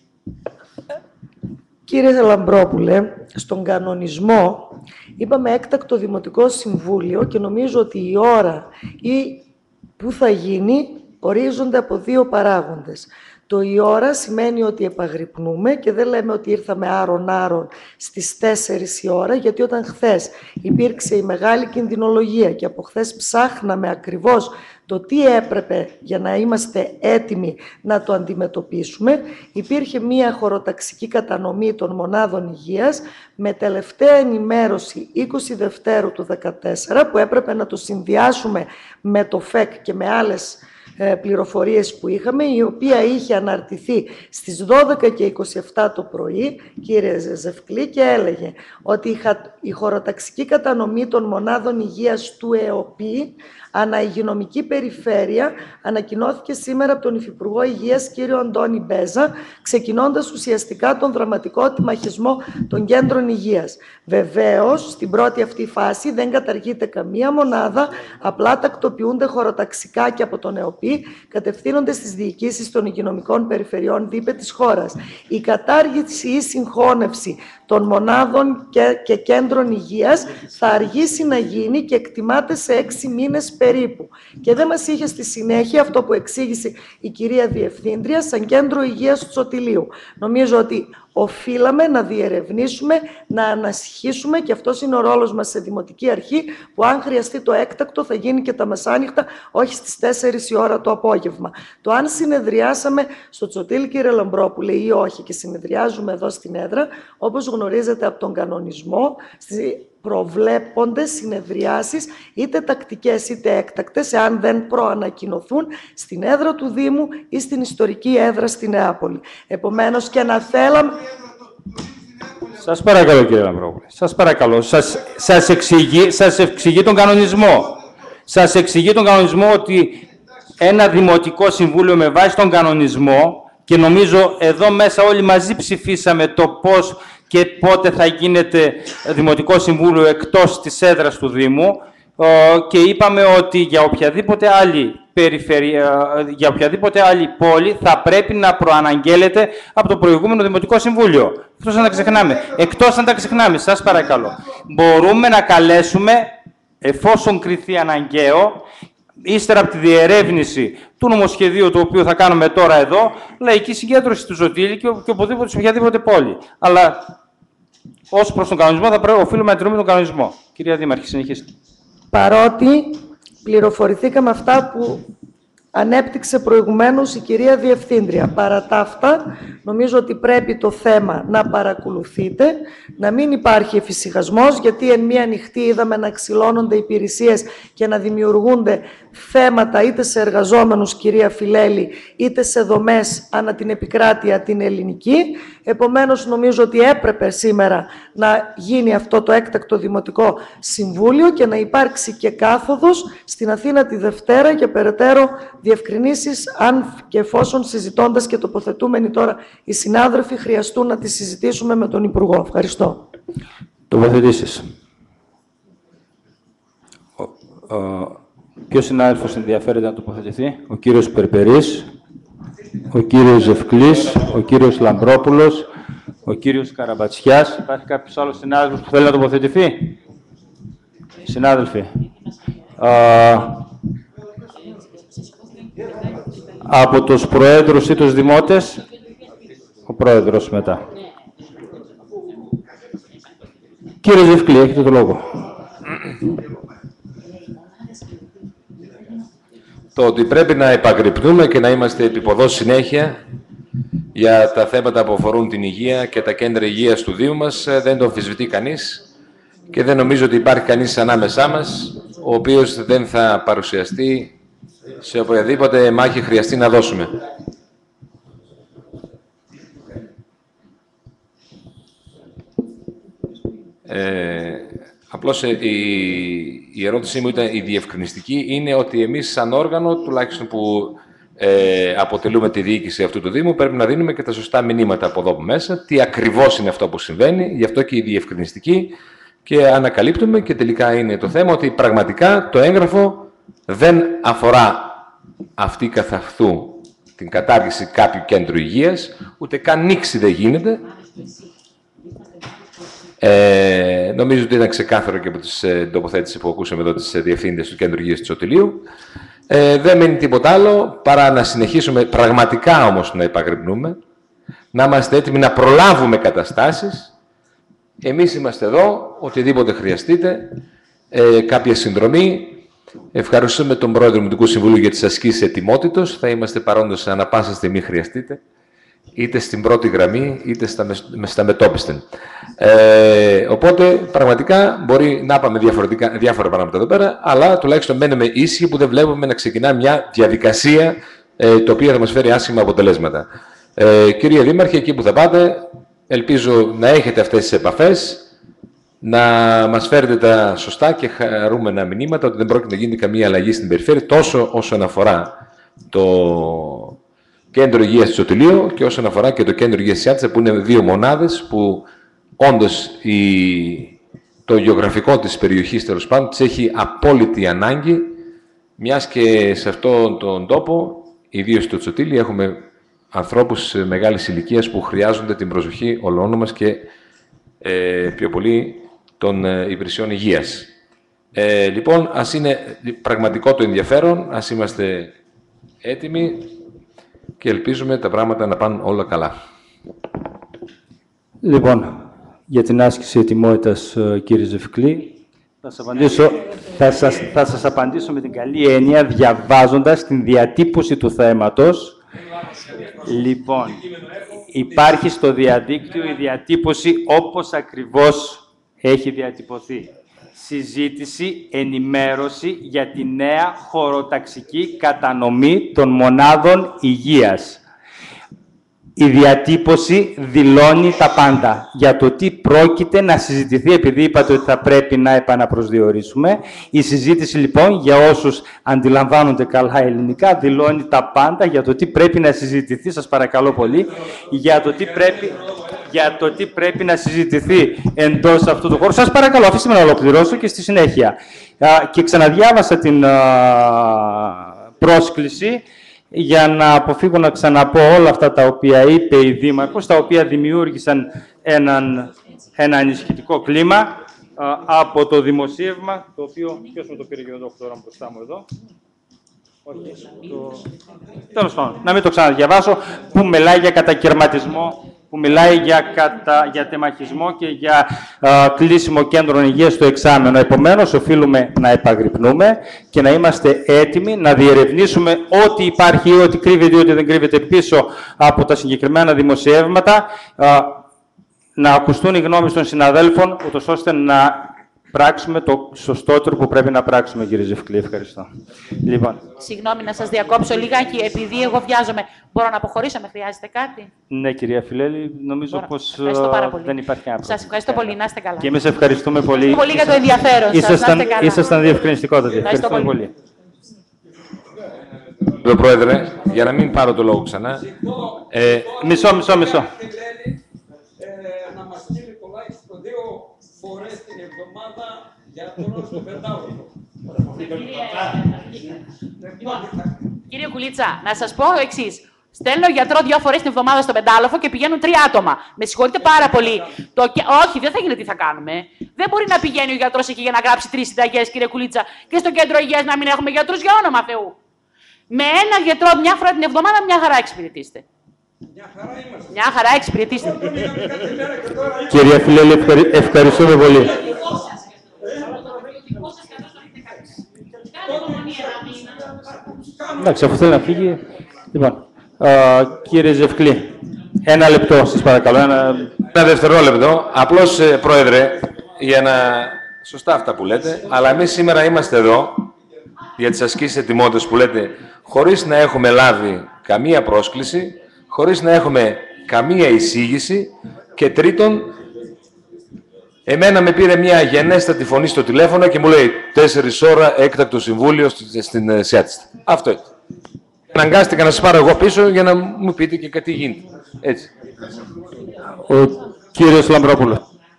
Κύριε Λαμπρόπουλε, στον κανονισμό είπαμε έκτακτο Δημοτικό Συμβούλιο και νομίζω ότι η ώρα ή που θα γίνει ορίζονται από δύο παράγοντες. Το η ώρα σημαίνει ότι επαγρυπνούμε και δεν λέμε ότι ήρθαμε άρον-άρον στις τέσσερις η ώρα, γιατί όταν χθες υπήρξε η μεγάλη κινδυνολογία και από χθες ψάχναμε ακριβώς το τι έπρεπε για να είμαστε έτοιμοι να το αντιμετωπίσουμε, υπήρχε μία χωροταξική κατανομή των μονάδων υγείας με τελευταία ενημέρωση είκοσι Δευτέρου του δύο χιλιάδες δεκατέσσερα που έπρεπε να το συνδυάσουμε με το ΦΕΚ και με άλλες πληροφορίες που είχαμε, η οποία είχε αναρτηθεί στις δώδεκα και είκοσι επτά το πρωί, κύριε Ζευκλή, και έλεγε ότι η χωροταξική κατανομή των μονάδων υγείας του ΕΟΠΗ αναϊγειονομική περιφέρεια ανακοινώθηκε σήμερα από τον Υφυπουργό Υγείας κύριο Αντώνη Μπέζα, ξεκινώντας ουσιαστικά τον δραματικό τιμαχισμό των κέντρων υγείας. Βεβαίως, στην πρώτη αυτή φάση δεν καταργείται καμία μονάδα, απλά τακτοποιούνται χωροταξικά και από τον ΕΟΠΗ Επιτροπή κατευθύνονται στις διοικήσεις των υγειονομικών περιφερειών ΔΥΠΕ της χώρας. Η κατάργηση ή συγχώνευση των μονάδων και, και κέντρων υγείας θα αργήσει να γίνει και εκτιμάται σε έξι μήνες περίπου. Και δεν μας είχε στη συνέχεια αυτό που εξήγησε η κυρία Διευθύντρια σαν κέντρο υγείας του Τσοτηλείου. Νομίζω ότι οφείλαμε να διερευνήσουμε, να ανασχίσουμε, και αυτός είναι ο ρόλος μας σε Δημοτική Αρχή, που αν χρειαστεί το έκτακτο θα γίνει και τα μεσάνυχτα, όχι στις τέσσερις η ώρα το απόγευμα. Το αν συνεδριάσαμε στο Τσοτήλι, κύριε Λαμπρόπουλε, ή όχι, και συνεδριάζουμε εδώ στην έδρα, όπως γνωρίζετε από τον κανονισμό, προβλέπονται συνεδριάσεις είτε τακτικές είτε έκτακτες, εάν δεν προανακοινωθούν, στην έδρα του Δήμου ή στην ιστορική έδρα στη Νεάπολη. Επομένως, και να θέλαμε... Σας παρακαλώ, κύριε Λαμπρόπουλε. Σας παρακαλώ. Σας, σας, εξηγεί, σας εξηγεί τον κανονισμό. Σας εξηγεί τον κανονισμό ότι ένα Δημοτικό Συμβούλιο με βάση τον κανονισμό, και νομίζω εδώ μέσα όλοι μαζί ψηφίσαμε το πώς και πότε θα γίνεται Δημοτικό Συμβούλιο εκτός της έδρας του Δήμου, και είπαμε ότι για οποιαδήποτε άλλη περιφερεια, για οποιαδήποτε άλλη πόλη θα πρέπει να προαναγγέλλεται από το προηγούμενο Δημοτικό Συμβούλιο. Εκτός αν τα ξεχνάμε. Εκτός αν τα ξεχνάμε, σας παρακαλώ. Μπορούμε να καλέσουμε, εφόσον κριθεί αναγκαίο, ύστερα από τη διερεύνηση του νομοσχεδίου, το οποίο θα κάνουμε τώρα εδώ, λαϊκή συγκέντρωση του Ζωτήλη και, και οπουδήποτε σε οποιαδήποτε πόλη. Αλλά ως προς τον κανονισμό θα πρέπει, οφείλουμε να τηρούμε τον κανονισμό. Κυρία Δήμαρχη, συνεχίστε. Παρότι πληροφορηθήκαμε αυτά που ανέπτυξε προηγουμένως η κυρία Διευθύντρια. Παρά τα αυτά, νομίζω ότι πρέπει το θέμα να παρακολουθείτε, να μην υπάρχει εφησυχασμός, γιατί εν μία νυχτή είδαμε να ξυλώνονται υπηρεσίες και να δημιουργούνται θέματα είτε σε εργαζόμενους, κυρία Φιλέλη, είτε σε δομές ανά την επικράτεια την ελληνική. Επομένως, νομίζω ότι έπρεπε σήμερα να γίνει αυτό το έκτακτο Δημοτικό Συμβούλιο και να υπάρξει και κάθοδος στην Αθήνα τη Δευτέρα για περαιτέρω διευκρινήσεις, αν και εφόσον συζητώντας και τοποθετούμενοι τώρα οι συνάδελφοι χρειαστούν να τις συζητήσουμε με τον Υπουργό. Ευχαριστώ. Τοποθετήσεις. Ποιος συνάδελφος ενδιαφέρεται να τοποθετηθεί? Ο κύριος Περπερής, ο κύριος Ζευκλής, ο κύριος Λαμπρόπουλος, ο κύριος Καραμπατσιάς. Υπάρχει κάποιος άλλος συνάδελφος που θέλει να τοποθετηθεί? Συνάδελφοι. Α, από τους προέδρους ή τους δημότες, ο πρόεδρος μετά. Κύριε Ζευκλή, έχετε το λόγο. Το ότι πρέπει να επαγρυπνούμε και να είμαστε επιποδός συνέχεια για τα θέματα που αφορούν την υγεία και τα κέντρα υγείας του Δήμου μας δεν το αμφισβητεί κανείς και δεν νομίζω ότι υπάρχει κανείς ανάμεσά μας ο οποίος δεν θα παρουσιαστεί σε οποιαδήποτε μάχη χρειαστεί να δώσουμε. Ε, απλώς η, η ερώτησή μου ήταν η διευκρινιστική, είναι ότι εμείς σαν όργανο, τουλάχιστον που ε, αποτελούμε τη διοίκηση αυτού του Δήμου, πρέπει να δίνουμε και τα σωστά μηνύματα από εδώ από μέσα, τι ακριβώς είναι αυτό που συμβαίνει, γι' αυτό και η διευκρινιστική, και ανακαλύπτουμε και τελικά είναι το θέμα ότι πραγματικά το έγγραφο δεν αφορά αυτή καθ' αυτού την κατάργηση κάποιου κέντρου υγείας, ούτε καν νήξη δεν γίνεται. Ε, νομίζω ότι ήταν ξεκάθαρο και από τις ε, τοποθέτησεις που ακούσαμε εδώ τις ε, διευθύντες του Κέντρου Υγείας του Τσοτηλείου. Ε, δεν μένει τίποτα άλλο παρά να συνεχίσουμε πραγματικά όμως να επαγρυπνούμε, να είμαστε έτοιμοι να προλάβουμε καταστάσεις. Εμείς είμαστε εδώ, οτιδήποτε χρειαστείτε, ε, κάποια συνδρομή. Ευχαριστούμε τον Πρόεδρο Δημοτικού Συμβουλίου για τις ασκήσεις ετοιμότητος. Θα είμαστε παρόντος ανά πάσα στιγμή χρειαστείτε, είτε στην πρώτη γραμμή, είτε στα, με, στα μετόπιστεν. Ε, οπότε, πραγματικά, μπορεί να πάμε διαφορετικά, διάφορα πράγματα εδώ πέρα, αλλά τουλάχιστον μένουμε ήσυχοι που δεν βλέπουμε να ξεκινά μια διαδικασία ε, η οποία θα μας φέρει άσχημα αποτελέσματα. Ε, κύριε Δήμαρχε, εκεί που θα πάτε, ελπίζω να έχετε αυτές τις επαφές, να μας φέρετε τα σωστά και χαρούμενα μηνύματα ότι δεν πρόκειται να γίνει καμία αλλαγή στην περιφέρεια, τόσο όσον αφορά το Κέντρο Υγείας του Τσοτηλείου και όσον αφορά και το Κέντρο Υγείας της Ιάττσα, που είναι δύο μονάδες που όντως η... το γεωγραφικό της περιοχής, τέλος πάντων, της έχει απόλυτη ανάγκη Μιας και σε αυτόν τον τόπο, ιδίως στο Τσοτήλι, έχουμε ανθρώπους μεγάλης ηλικίας που χρειάζονται την προσοχή όλων μας και ε, πιο πολύ των ε, υπηρεσιών υγείας. Ε, λοιπόν, ας είναι πραγματικό το ενδιαφέρον, ας είμαστε έτοιμοι και ελπίζουμε τα πράγματα να πάνε όλα καλά. Λοιπόν, για την άσκηση ετοιμότητας, κύριε Ζευκλή, θα σας απαντήσω, θα σας, θα σας απαντήσω με την καλή έννοια, διαβάζοντας την διατύπωση του θέματος. Λοιπόν, υπάρχει στο διαδίκτυο η διατύπωση όπως ακριβώς έχει διατυπωθεί. Συζήτηση, ενημέρωση για τη νέα χωροταξική κατανομή των μονάδων υγείας. Η διατύπωση δηλώνει τα πάντα για το τι πρόκειται να συζητηθεί, επειδή είπατε ότι θα πρέπει να επαναπροσδιορίσουμε. Η συζήτηση, λοιπόν, για όσους αντιλαμβάνονται καλά ελληνικά, δηλώνει τα πάντα για το τι πρέπει να συζητηθεί, σας παρακαλώ πολύ, για το τι πρέπει, για το τι πρέπει να συζητηθεί εντός αυτού του χώρου. Σας παρακαλώ, αφήστε με να ολοκληρώσω και στη συνέχεια. Και ξαναδιάβασα την πρόσκληση, για να αποφύγω να ξαναπώ όλα αυτά τα οποία είπε η Δήμαρχος, τα οποία δημιούργησαν έναν, ένα ανησυχητικό κλίμα α, από το δημοσίευμα, το οποίο... Ποιος μου το πήρε και δεν το έχω τώρα μπροστά μου εδώ. Όχι, το... Τέλος πάντων, να μην το ξαναδιαβάσω, που μιλάει για κατακαιρματισμό, που μιλάει για, κατα... για τεμαχισμό και για α, κλείσιμο κέντρων υγείας στο εξάμενο. Επομένως, οφείλουμε να επαγρυπνούμε και να είμαστε έτοιμοι να διερευνήσουμε ό,τι υπάρχει ή ό,τι κρύβεται ή ό,τι δεν κρύβεται πίσω από τα συγκεκριμένα δημοσιεύματα, α, να ακουστούν οι γνώμες των συναδέλφων, ούτως ώστε να πράξουμε το σωστότερο που πρέπει να πράξουμε, κύριε Ζευκλή. Ευχαριστώ. Λοιπόν. Συγγνώμη να σας διακόψω λιγάκι, επειδή εγώ βιάζομαι. Μπορώ να αποχωρήσω, με χρειάζεται κάτι? Ναι, κυρία Φιλέλη, νομίζω Μπορώ. πως δεν υπάρχει κανένα. Σας ευχαριστώ πολύ, να είστε καλά. Και εμείς ευχαριστούμε πολύ. Ευχαριστώ πολύ για το ενδιαφέρον σας. Ήσασταν, να είστε καλά. ήσασταν διευκρινιστικότατοι. Ευχαριστώ Ευχαριστούμε πολύ. πολύ. Κύριε Πρόεδρε, για να μην πάρω το λόγο ξανά. Ε, μισό, μισό, μισό. Να μας στείλει τουλάχιστον δύο φορές την εβδομάδα για τον όρο στο πεντάωρο. Κύριε Κουλίτσα, να σας πω το εξής. Στέλνω γιατρό δύο φορές την εβδομάδα στο πεντάλοφο και πηγαίνουν τρία άτομα. Με συγχωρείτε πάρα πολύ. Το... Όχι, δεν θα γίνει τι θα κάνουμε. Δεν μπορεί να πηγαίνει ο γιατρός εκεί για να γράψει τρεις συνταγές, κύριε Κουλίτσα, και στο κέντρο υγείας να μην έχουμε γιατρούς, για όνομα Θεού. Με ένα γιατρό μια φορά την εβδομάδα μια χαρά εξυπηρετήστε. Μια χαρά είμαστε. Μια χαρά εξυπηρετήστε. Κυρία Φιλέλη, ευχαρι... ευχαριστούμε πολύ. Εντάξει, αφού θέλει να φύγει. Λοιπόν, α, κύριε Ζευκλή, ένα λεπτό, σας παρακαλώ. Ένα, ένα δευτερόλεπτο. Απλώς, ε, Πρόεδρε, για να... Σωστά αυτά που λέτε, αλλά εμείς σήμερα είμαστε εδώ για τις ασκήσεις ετοιμότητας που λέτε, χωρίς να έχουμε λάβει καμία πρόσκληση, χωρίς να έχουμε καμία εισήγηση και τρίτον, εμένα με πήρε μια γενέστατη φωνή στο τηλέφωνο και μου λέει τέσσερις ώρα έκτακτο συμβούλιο στην Σιάτιστα. Αυτό είναι. Αναγκάστηκα να σας πάρω εγώ πίσω για να μου πείτε και κάτι γίνεται. Έτσι. Ο κύριος Λαμπρόπουλος.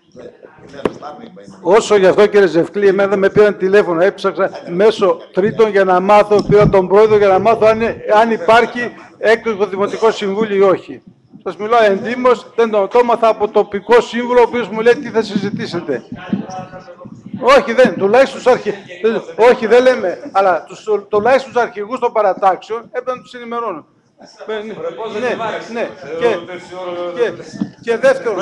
Όσο γι' αυτό, κύριε Ζευκλή, εμένα με πήραν τηλέφωνο, έψαξα μέσω τρίτων για να μάθω, πήρα τον πρόεδρο για να μάθω αν, αν υπάρχει έκτακτο Δημοτικό Συμβούλιο ή όχι. Σας μιλάω εντύμως, δεν το, το έμαθα από τοπικό σύμβουλο, ο οποίος μου λέει τι θα συζητήσετε. Όχι, δεν, τουλάχιστον τους αρχηγούς, όχι, δεν λέμε, αλλά τους, τουλάχιστον τους αρχηγούς των παρατάξεων έπρεπε να τους ενημερώνω. Ναι, ναι, ναι. Και, και, και δεύτερον...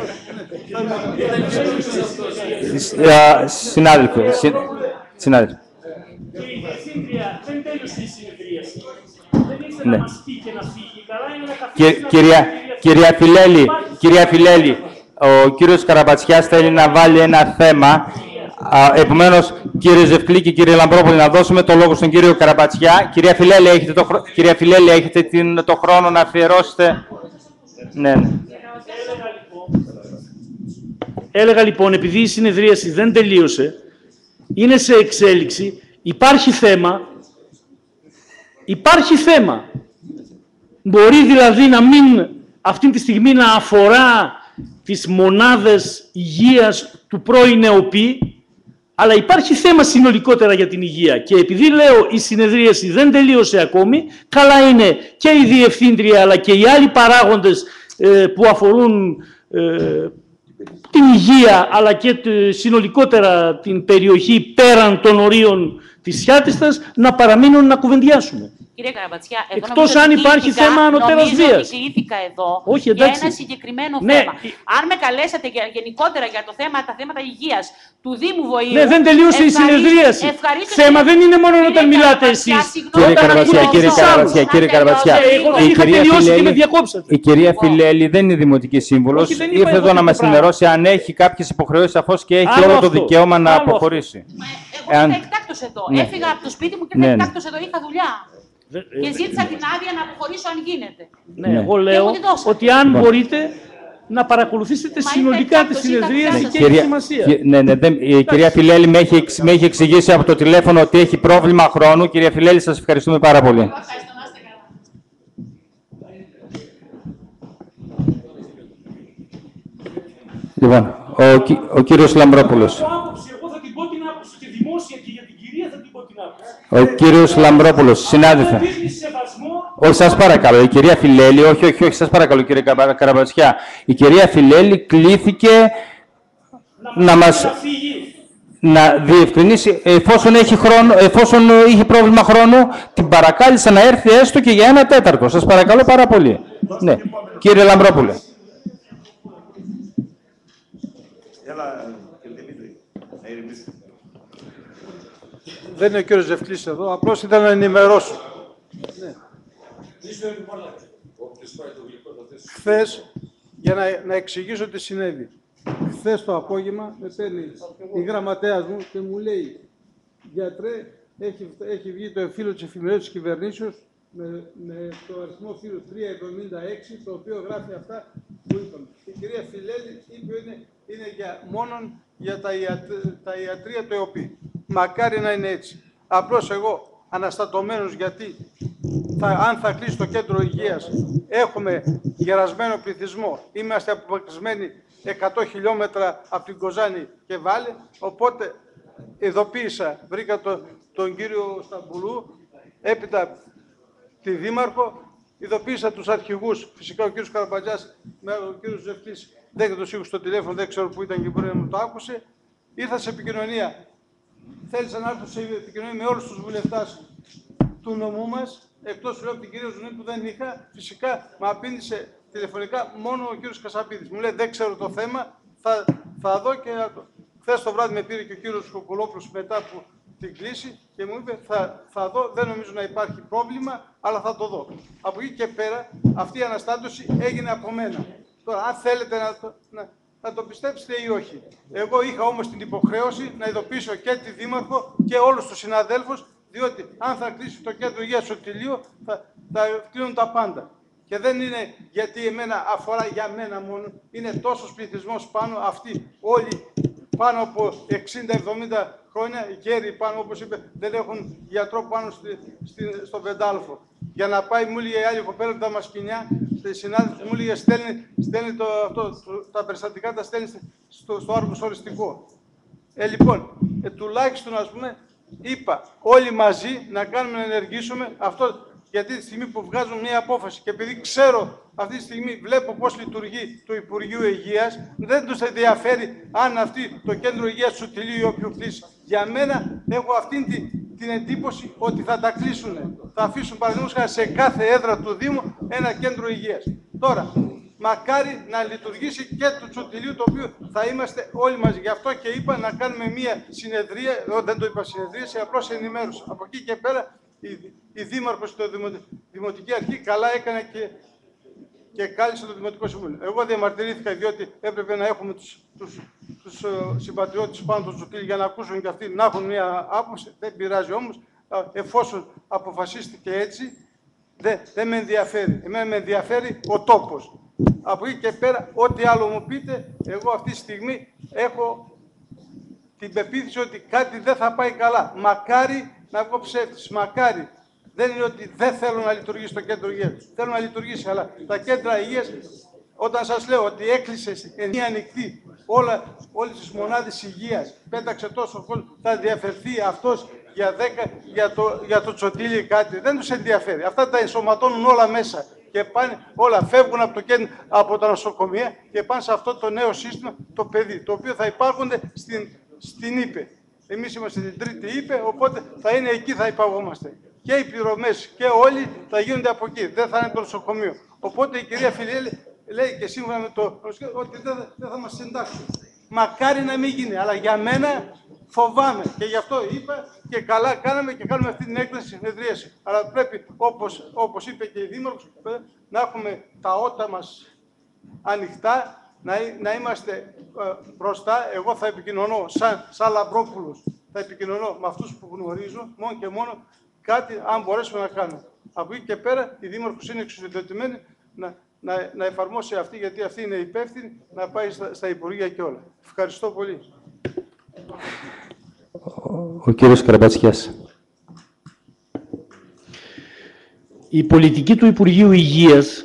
Συνάδελφε, συνάδελφε. Η Διευθύντρια δεν τέλειωσε η συνεδρίαση. Δεν ήθελε να μας πει και να φύγει. Καλά είναι να καθίσει. Κυρία, κυρία Φιλέλη, κυρία Φιλέλη, ο κύριος Καραμπατσιάς θέλει να βάλει ένα θέμα. Επομένως, κύριε Ζευκλή και κύριε Λαμπρόπουλη, να δώσουμε το λόγο στον κύριο Καραμπατσιά. Κυρία Φιλέλη, έχετε το, χρο... κυρία Φιλέλη, έχετε την... το χρόνο να αφιερώσετε. Ναι, ναι. Έλεγα λοιπόν, επειδή η συνεδρίαση δεν τελείωσε, είναι σε εξέλιξη, υπάρχει θέμα, υπάρχει θέμα. Μπορεί δηλαδή να μην αυτή τη στιγμή να αφορά τις μονάδες υγείας του πρώην ΕΟΠΗ, Αλλά υπάρχει θέμα συνολικότερα για την υγεία και επειδή λέω η συνεδρίαση δεν τελείωσε ακόμη, καλά είναι και η Διευθύντρια αλλά και οι άλλοι παράγοντες ε, που αφορούν ε, την υγεία αλλά και τε, συνολικότερα την περιοχή πέραν των ορίων της Χιάτιστας να παραμείνουν να κουβεντιάσουμε. Κύριε Καραμπατσιά, εγώ Εκτός νομίζω αν ότι υπάρχει κλήθηκα- θέμα ανωτέρας νομίζω βίας. ότι κλήθηκα εδώ Όχι, για εντάξει. ένα συγκεκριμένο Ναι, θέμα. η- Αν με καλέσατε για, γενικότερα για το θέμα, τα θέματα υγείας του Δήμου Βοήου. Ναι, δεν τελείωσε η ευχαρίστως- συνεδρίαση. ευχαρίστως, Θέμα κύριε- δεν είναι μόνο κύριε όταν μιλάτε Καραμπατσιά, εσείς. συγγνώμη, Κύριε όταν Καραμπατσιά, ακούω κύριε τους Καραμπατσιά, άλλους. κύριε Να Καραμπατσιά. τελειώσω Εγώ λίγο. Η είχα κυρία τελειώσει και με Φιλέλη- διακόψατε. Η κυρία Φιλέλη δεν είναι δημοτική σύμβουλος. Όχι, δεν είπα Ήρθε εγώ εδώ να τέτοιο μας πράγμα. ενημερώσει αν έχει κάποιες υποχρεώσεις, σαφώς και έχει Άλλο όλο το αυτό. δικαίωμα να Άλλο αυτό. αποχωρήσει. Μα Εγώ Εάν- ήρθα εκτάκτως εδώ. Ναι. Έφυγα από το σπίτι μου και Ναι, ήρθα ναι. εκτάκτως εδώ. Είχα δουλειά. Και ζήτησα την άδεια να αποχωρήσω αν γίνεται. Ναι, Ναι. εγώ Και λέω μου τη δώσατε. ότι αν μπορείτε να παρακολουθήσετε Μα συνολικά είμαι τη εκτάκτος, ήταν συνεδρίαση εκτάκτος. και έχει Κυρία- σημασία. Κυ- ναι, ναι, δεν- η κυρία Φιλέλη με έχει, εξ- με έχει εξηγήσει από το τηλέφωνο ότι έχει πρόβλημα χρόνου. Κυρία Φιλέλη, σας ευχαριστούμε πάρα πολύ. Ευχαριστώ, να είστε καλά. Λοιπόν, ο, κυ- ο κύριος Λαμπρόπουλος. άποψη, εγώ θα την πω την άποψη και δημόσια και για την κυρία θα την πω την άποψη. Ο κύριος Λαμπρόπουλος, συνάδελφε. Δείχνει σεβασμό. Όχι, σας παρακαλώ, η κυρία Φιλέλη, όχι, όχι, όχι, σας παρακαλώ, κύριε Καρα- Καραμπατσιά. Η κυρία Φιλέλη κλήθηκε να μας Να φύγει. να διευκρινίσει, εφόσον, έχει χρόνο, εφόσον είχε πρόβλημα χρόνου, την παρακάλεσα να έρθει έστω και για ένα τέταρτο. Σας παρακαλώ πάρα πολύ. Ναι, κύριε Λαμπρόπουλε. Δεν είναι ο κύριος Ζευκλής εδώ, απλώς ήθελα να ενημερώσω. Ναι. Χθες, για να, να εξηγήσω τι συνέβη. Χθες το απόγευμα με παίρνει η γραμματέας μου και μου λέει «Γιατρέ, έχει, έχει βγει το φύλλο της εφημερίδας της κυβερνήσεως με, με το αριθμό φύλλου τριακόσια εβδομήντα έξι, το οποίο γράφει αυτά που είπαμε». Η κυρία Φιλέλη είπε ότι είναι, είναι για, μόνον για τα, ιατ, τα ιατρία του ΕΟΠΗ. Μακάρι να είναι έτσι. Απλώς εγώ, αναστατωμένος, γιατί θα, αν θα κλείσει το κέντρο υγείας, έχουμε γερασμένο πληθυσμό, είμαστε απομακρυσμένοι εκατό χιλιόμετρα από την Κοζάνη και Βάλε, οπότε ειδοποίησα, βρήκα το, τον κύριο Σταμπουλού, έπειτα τη Δήμαρχο, ειδοποίησα τους αρχηγούς, φυσικά ο κύριος Καραμπατζάς, με ο κύριος Ζευκής, δεν το σίγουρο στο τηλέφωνο, δεν ξέρω που ήταν και μπορεί να μου το άκουσε, ήρθα σε επικοινωνία. Θέλησα να έρθω σε επικοινωνία με όλους τους βουλευτάς του νομού μας, εκτός από την κυρία Ζουνή που δεν είχα, φυσικά με απήντησε τηλεφωνικά μόνο ο κύριος Κασαπίδης. Μου λέει δεν ξέρω το θέμα, θα, θα δω και να το... Χθες το βράδυ με πήρε και ο κύριος Κοκολόπουλος μετά από την κλήση και μου είπε θα, θα δω, δεν νομίζω να υπάρχει πρόβλημα, αλλά θα το δω. Από εκεί και πέρα αυτή η αναστάτωση έγινε από μένα. Τώρα, αν θέλετε να το, να, να το πιστέψετε ή όχι. Εγώ είχα όμως την υποχρέωση να ειδοποιήσω και τη Δήμαρχο και όλους τους συναδέλφους, διότι αν θα κλείσει το κέντρο υγείας στο Τηλείο, θα, θα κλείνουν τα πάντα. Και δεν είναι γιατί εμένα αφορά για μένα μόνο, είναι τόσος πληθυσμός πάνω, αυτοί όλοι πάνω από εξήντα εβδομήντα χρόνια, οι κέρδη πάνω, όπως είπε, δεν έχουν γιατρό πάνω στη, στη, στο Πεντάλφο. Για να πάει, μου έλεγε η άλλη κοπέλα από τα Μασκινιά, στη συνάδελφη, μου έλεγε στέλνει, στέλνει το, αυτό, το, τα περιστατικά, τα στέλνει στο, στο άρμος οριστικό. Ε, λοιπόν, ε, τουλάχιστον, ας πούμε, είπα όλοι μαζί να κάνουμε να ενεργήσουμε αυτό, γιατί τη στιγμή που βγάζουν μια απόφαση και επειδή ξέρω αυτή τη στιγμή, βλέπω πώς λειτουργεί το Υπουργείο Υγείας, δεν τους ενδιαφέρει αν αυτή το κέντρο υγείας του Τηλείου ή όποιο κλείσει. Για μένα έχω αυτή την, την εντύπωση ότι θα τα κλείσουν. Θα αφήσουν παραδείγματος χάρη σε κάθε έδρα του Δήμου ένα κέντρο υγείας. Τώρα, μακάρι να λειτουργήσει και το Τσουτιλίου, το οποίο θα είμαστε όλοι μαζί. Γι' αυτό και είπα να κάνουμε μία συνεδρία, εγώ δεν το είπα συνεδρία, σε απλώς ενημέρωση. Από εκεί και πέρα, η, η Δήμαρχος στο Δημο, Δημοτική Αρχή καλά έκανε και, και κάλεσε το Δημοτικό Συμβούλιο. Εγώ διαμαρτυρήθηκα διότι έπρεπε να έχουμε τους, τους, τους uh, συμπατριώτες πάνω στο Τσουτίλι για να ακούσουν και αυτοί να έχουν μία άποψη. Δεν πειράζει όμως, εφόσον αποφασίστηκε έτσι, δεν, δεν με ενδιαφέρει. Εμένα με ενδιαφέρει ο τόπος. Από εκεί και πέρα, ό,τι άλλο μου πείτε, εγώ αυτή τη στιγμή έχω την πεποίθηση ότι κάτι δεν θα πάει καλά. Μακάρι να βγω ψεύτης, μακάρι. Δεν είναι ότι δεν θέλω να λειτουργήσει το κέντρο υγείας. Θέλω να λειτουργήσει, αλλά τα κέντρα υγείας, όταν σας λέω ότι έκλεισε εννιά ανοιχτή όλα, όλες τις μονάδες υγείας, πέταξε τόσο κόσμο, θα ενδιαφερθεί αυτός για, δέκα, για, το, για το Τσοτήλι κάτι. Δεν τους ενδιαφέρει. Αυτά τα ενσωματώνουν όλα μέσα και πάνε, όλα φεύγουν από, το, από τα νοσοκομεία και πάνε σε αυτό το νέο σύστημα, το παιδί, το οποίο θα υπάρχουν στην, στην ΥΠΕ. Εμείς είμαστε στην τρίτη ΥΠΕ, οπότε θα είναι εκεί, θα υπαγόμαστε. Και οι πληρωμές και όλοι θα γίνονται από εκεί, δεν θα είναι το νοσοκομείο. Οπότε η κυρία Φιλιέλη λέει και σύμφωνα με το ότι δεν, δεν θα μας συντάξουν. Μακάρι να μην γίνει, αλλά για μένα φοβάμαι και γι' αυτό είπα και καλά κάναμε και κάνουμε αυτή την έκθεση συνεδρίαση. Αλλά πρέπει, όπως, όπως είπε και η Δήμαρχος, να έχουμε τα ότα μας ανοιχτά, να, να είμαστε ε, μπροστά. Εγώ θα επικοινωνώ σαν, σαν Λαμπρόπουλος, θα επικοινωνώ με αυτούς που γνωρίζω, μόνο και μόνο κάτι αν μπορέσουμε να κάνουμε. Από εκεί και πέρα η Δήμαρχος είναι εξουσιοδοτημένη να, να, να εφαρμόσει αυτή, γιατί αυτή είναι υπεύθυνη, να πάει στα, στα Υπουργεία και όλα. Ευχαριστώ πολύ. Ο κύριος Καραμπατσιάς. Η πολιτική του Υπουργείου Υγείας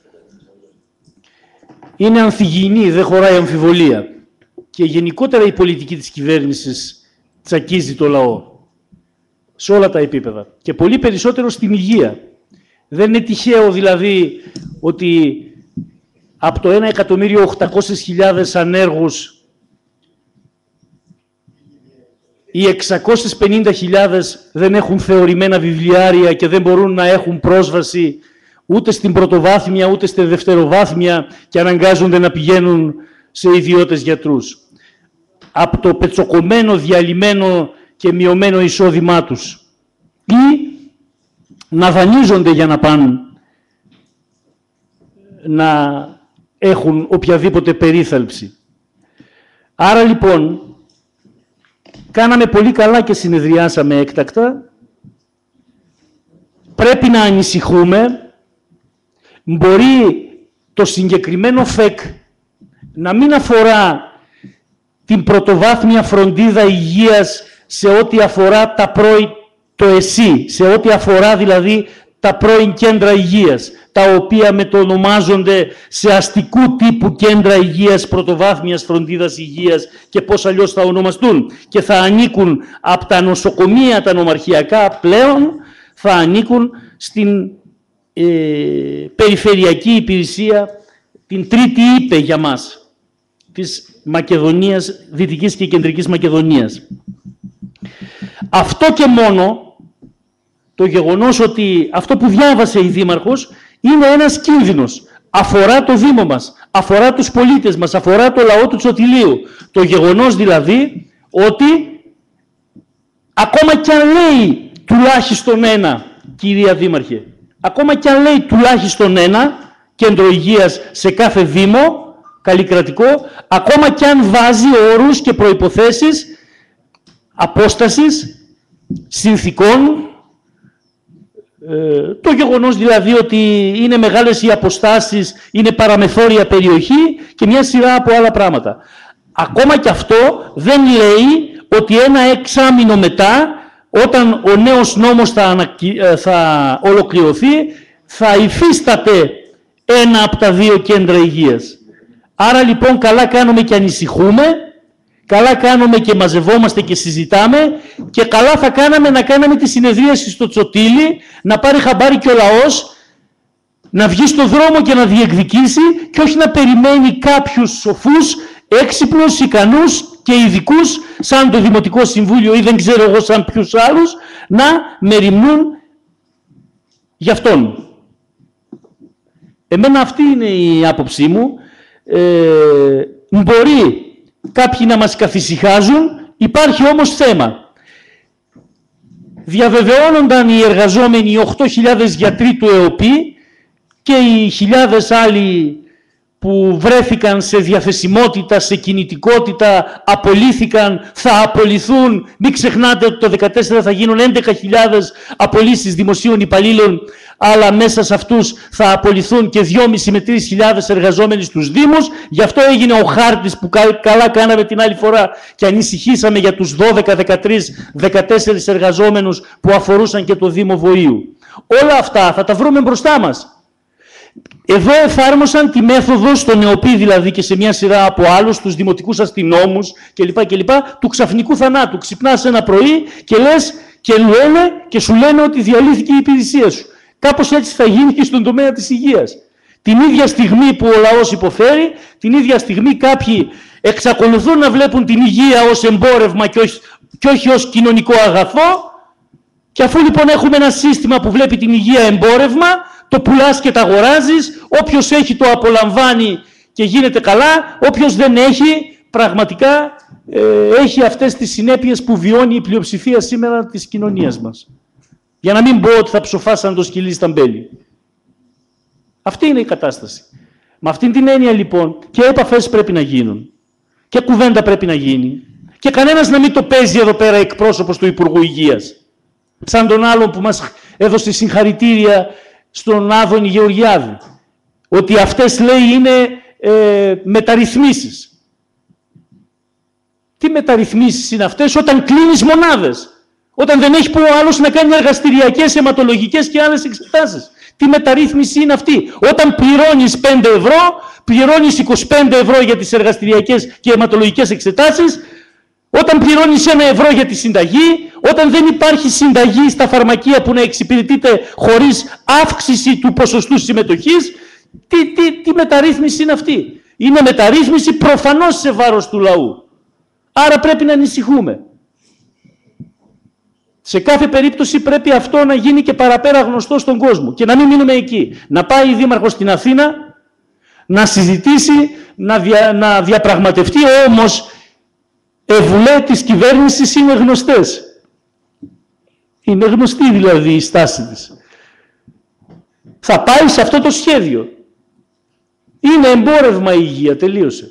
είναι ανθυγιεινή, δεν χωράει αμφιβολία. Και γενικότερα η πολιτική της κυβέρνησης τσακίζει το λαό. Σε όλα τα επίπεδα. Και πολύ περισσότερο στην υγεία. Δεν είναι τυχαίο δηλαδή ότι από το ένα εκατομμύριο οχτακόσιες χιλιάδες ανέργους οι εξακόσιες πενήντα χιλιάδες δεν έχουν θεωρημένα βιβλιάρια και δεν μπορούν να έχουν πρόσβαση ούτε στην πρωτοβάθμια ούτε στη δευτεροβάθμια και αναγκάζονται να πηγαίνουν σε ιδιώτες γιατρούς. Από το πετσοκομμένο, διαλυμένο και μειωμένο εισόδημά τους. Ή να δανείζονται για να πάνε να έχουν οποιαδήποτε περίθαλψη. Άρα λοιπόν, κάναμε πολύ καλά και συνεδριάσαμε έκτακτα. Πρέπει να ανησυχούμε. Μπορεί το συγκεκριμένο ΦΕΚ να μην αφορά την πρωτοβάθμια φροντίδα υγείας σε ό,τι αφορά τα πρώην, το ΕΣΥ, σε ό,τι αφορά δηλαδή τα πρώην κέντρα υγείας, τα οποία μετονομάζονται σε αστικού τύπου κέντρα υγείας, πρωτοβάθμιας φροντίδας υγείας και πώς αλλιώς θα ονομαστούν και θα ανήκουν από τα νοσοκομεία, τα νομαρχιακά πλέον, θα ανήκουν στην ε, περιφερειακή υπηρεσία, την τρίτη ΥΠΕ για μας, της Μακεδονίας, Δυτικής και Κεντρικής Μακεδονίας. Αυτό και μόνο, το γεγονός ότι αυτό που διάβασε η Δήμαρχος είναι ένας κίνδυνος. Αφορά το Δήμο μας, αφορά τους πολίτες μας, αφορά το λαό του Τσοτηλείου. Το γεγονός δηλαδή ότι ακόμα κι αν λέει τουλάχιστον ένα, κυρία Δήμαρχε, ακόμα κι αν λέει τουλάχιστον ένα κέντρο υγείας σε κάθε Δήμο, καλλικρατικό, ακόμα κι αν βάζει όρους και προϋποθέσεις απόστασης, συνθηκών, ε, το γεγονός δηλαδή ότι είναι μεγάλες οι αποστάσεις, είναι παραμεθόρια περιοχή και μια σειρά από άλλα πράγματα. Ακόμα κι αυτό δεν λέει ότι ένα εξάμηνο μετά, όταν ο νέος νόμος θα, ανακοι... θα ολοκληρωθεί, θα υφίσταται ένα από τα δύο κέντρα υγείας. Άρα λοιπόν καλά κάνουμε και ανησυχούμε, καλά κάνουμε και μαζευόμαστε και συζητάμε και καλά θα κάναμε να κάναμε τη συνεδρίαση στο Τσοτήλι, να πάρει χαμπάρι και ο λαός, να βγει στο δρόμο και να διεκδικήσει και όχι να περιμένει κάποιους σοφούς, έξυπνους, ικανούς και ειδικούς, σαν το Δημοτικό Συμβούλιο ή δεν ξέρω εγώ σαν ποιους άλλους, να μεριμνούν γι' αυτόν. Εμένα αυτή είναι η άποψή μου. Ε, μπορεί κάποιοι να μας καθησυχάζουν, υπάρχει όμως θέμα. Διαβεβαιώνονταν οι εργαζόμενοι, οι οκτώ χιλιάδες γιατροί του ΕΟΠΗ και οι χιλιάδες άλλοι που βρέθηκαν σε διαθεσιμότητα, σε κινητικότητα, απολύθηκαν, θα απολυθούν. Μην ξεχνάτε ότι το δύο χιλιάδες δεκατέσσερα θα γίνουν έντεκα χιλιάδες απολύσεις δημοσίων υπαλλήλων, αλλά μέσα σε αυτούς θα απολυθούν και δυόμισι με τρεις χιλιάδες εργαζόμενοι στους Δήμους. Γι' αυτό έγινε ο χάρτης που καλά κάναμε την άλλη φορά και ανησυχήσαμε για τους δώδεκα, δεκατρείς, δεκατέσσερις εργαζόμενους που αφορούσαν και το Δήμο Βοήου. Όλα αυτά θα τα βρούμε μπροστά μας. Εδώ εφάρμοσαν τη μέθοδο στο ΝΕΟΠΗ δηλαδή και σε μια σειρά από άλλους, τους δημοτικούς αστυνόμους κλπ. κλπ του ξαφνικού θανάτου. Ξυπνάς ένα πρωί και λες και λένε και σου λένε ότι διαλύθηκε η υπηρεσία σου. Κάπως έτσι θα γίνει και στον τομέα της υγείας. Την ίδια στιγμή που ο λαός υποφέρει, την ίδια στιγμή κάποιοι εξακολουθούν να βλέπουν την υγεία ως εμπόρευμα και όχι, και όχι ως κοινωνικό αγαθό. Και αφού λοιπόν έχουμε ένα σύστημα που βλέπει την υγεία εμπόρευμα, το πουλάς και τα αγοράζεις, όποιος έχει το απολαμβάνει και γίνεται καλά, όποιος δεν έχει, πραγματικά ε, έχει αυτές τις συνέπειες που βιώνει η πλειοψηφία σήμερα της κοινωνίας μας. Για να μην πω ότι θα ψοφάσαν το σκυλί στα μπέλη. Αυτή είναι η κατάσταση. Με αυτήν την έννοια λοιπόν και επαφές πρέπει να γίνουν και κουβέντα πρέπει να γίνει και κανένας να μην το παίζει εδώ πέρα εκπρόσωπος του Υπουργού Υγείας. Σαν τον άλλον που μας έδωσε συγχαρητήρια στον Άδωνη Γεωργιάδη. Ότι αυτές, λέει, είναι ε, μεταρρυθμίσεις. Τι μεταρρυθμίσεις είναι αυτές όταν κλείνεις μονάδες. Όταν δεν έχει που ο άλλος να κάνει εργαστηριακές, αιματολογικές και άλλες εξετάσεις. Τι μεταρρύθμιση είναι αυτή. Όταν πληρώνεις πέντε ευρώ, πληρώνεις είκοσι πέντε ευρώ για τις εργαστηριακές και αιματολογικές εξετάσεις. Όταν πληρώνεις ένα ευρώ για τη συνταγή, όταν δεν υπάρχει συνταγή στα φαρμακεία που να εξυπηρετείται χωρίς αύξηση του ποσοστού συμμετοχής, τι, τι, τι μεταρρύθμιση είναι αυτή. Είναι μεταρρύθμιση προφανώς σε βάρος του λαού. Άρα πρέπει να ανησυχούμε. Σε κάθε περίπτωση πρέπει αυτό να γίνει και παραπέρα γνωστό στον κόσμο και να μην μείνουμε εκεί. Να πάει η Δήμαρχος στην Αθήνα, να συζητήσει, να, δια, να διαπραγματευτεί, όμως ευουλέ της κυβέρνησης είναι γνωστές. Είναι γνωστή δηλαδή η στάση της. Θα πάει σε αυτό το σχέδιο. Είναι εμπόρευμα η υγεία, τελείωσε.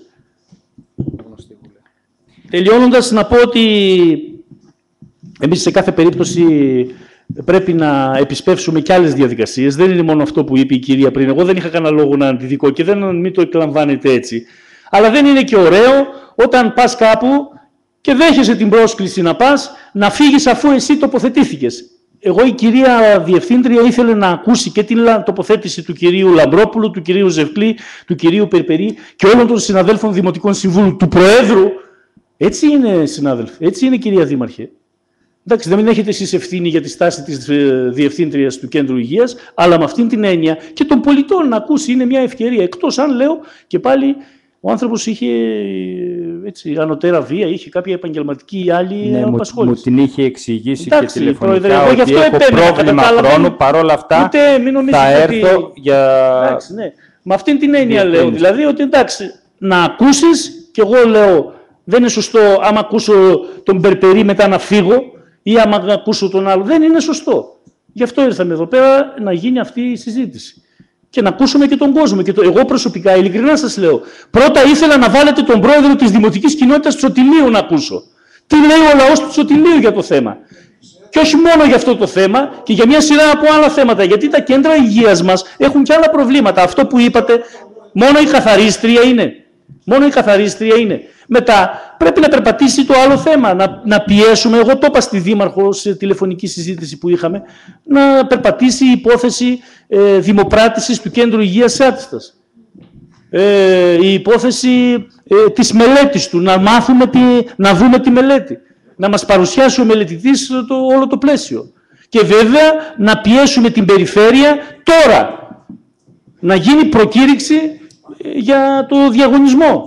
Τελειώνοντας να πω ότι εμείς σε κάθε περίπτωση πρέπει να επισπεύσουμε και άλλες διαδικασίες. Δεν είναι μόνο αυτό που είπε η κυρία πριν. Εγώ δεν είχα κανένα λόγο να αντιδικώ και δεν μην το εκλαμβάνετε έτσι. Αλλά δεν είναι και ωραίο όταν πας κάπου και δέχεσαι την πρόσκληση να πας, να φύγεις αφού εσύ τοποθετήθηκες. Εγώ η κυρία Διευθύντρια ήθελε να ακούσει και την τοποθέτηση του κυρίου Λαμπρόπουλου, του κυρίου Ζευκλή, του κυρίου Περπερή και όλων των συναδέλφων Δημοτικών Συμβούλων, του Προέδρου. Έτσι είναι, συνάδελφοι, έτσι είναι, κυρία Δήμαρχε. Εντάξει, δεν έχετε εσείς ευθύνη για τη στάση της Διευθύντριας του Κέντρου Υγείας, αλλά με αυτήν την έννοια και των πολιτών να ακούσει είναι μια ευκαιρία. Εκτός αν λέω και πάλι ο άνθρωπος είχε έτσι, ανωτέρα βία, είχε κάποια επαγγελματική ή άλλη ναι, απασχόληση. Μου την είχε εξηγήσει εντάξει, και τηλεφωνικά πρόεδρε, εγώ ότι γι' αυτό έχω επέμενα, πρόβλημα χρόνου, παρόλα αυτά ούτε, μην θα έρθω ότι... για... Εντάξει, ναι. Με αυτήν την έννοια για λέω, δηλαδή ότι εντάξει, να ακούσεις και εγώ λέω δεν είναι σωστό άμα ακούσω τον Περπερή μετά να φύγω ή άμα ακούσω τον άλλο. Δεν είναι σωστό. Γι' αυτό ήρθαμε εδώ πέρα να γίνει αυτή η συζήτηση. Και να ακούσουμε και τον κόσμο. Και το, εγώ προσωπικά, ειλικρινά σας λέω, πρώτα ήθελα να βάλετε τον πρόεδρο της Δημοτικής Κοινότητας του Σωτηλείου να ακούσω. Τι λέει ο λαός του Σωτηλείου για το θέμα. Και όχι μόνο για αυτό το θέμα, και για μια σειρά από άλλα θέματα. Γιατί τα κέντρα υγείας μας έχουν και άλλα προβλήματα. Αυτό που είπατε, μόνο η καθαρίστρια είναι. Μόνο η καθαρίστρια είναι. Μετά πρέπει να περπατήσει το άλλο θέμα, να, να πιέσουμε, εγώ το είπα στη Δήμαρχο σε τηλεφωνική συζήτηση που είχαμε, να περπατήσει η υπόθεση ε, δημοπράτησης του Κέντρου Υγείας Σάτιστας. Ε, η υπόθεση ε, της μελέτης του, να μάθουμε, τη, να δούμε τη μελέτη. Να μας παρουσιάσει ο μελετητής το, όλο το πλαίσιο. Και βέβαια να πιέσουμε την περιφέρεια τώρα, να γίνει προκήρυξη για το διαγωνισμό.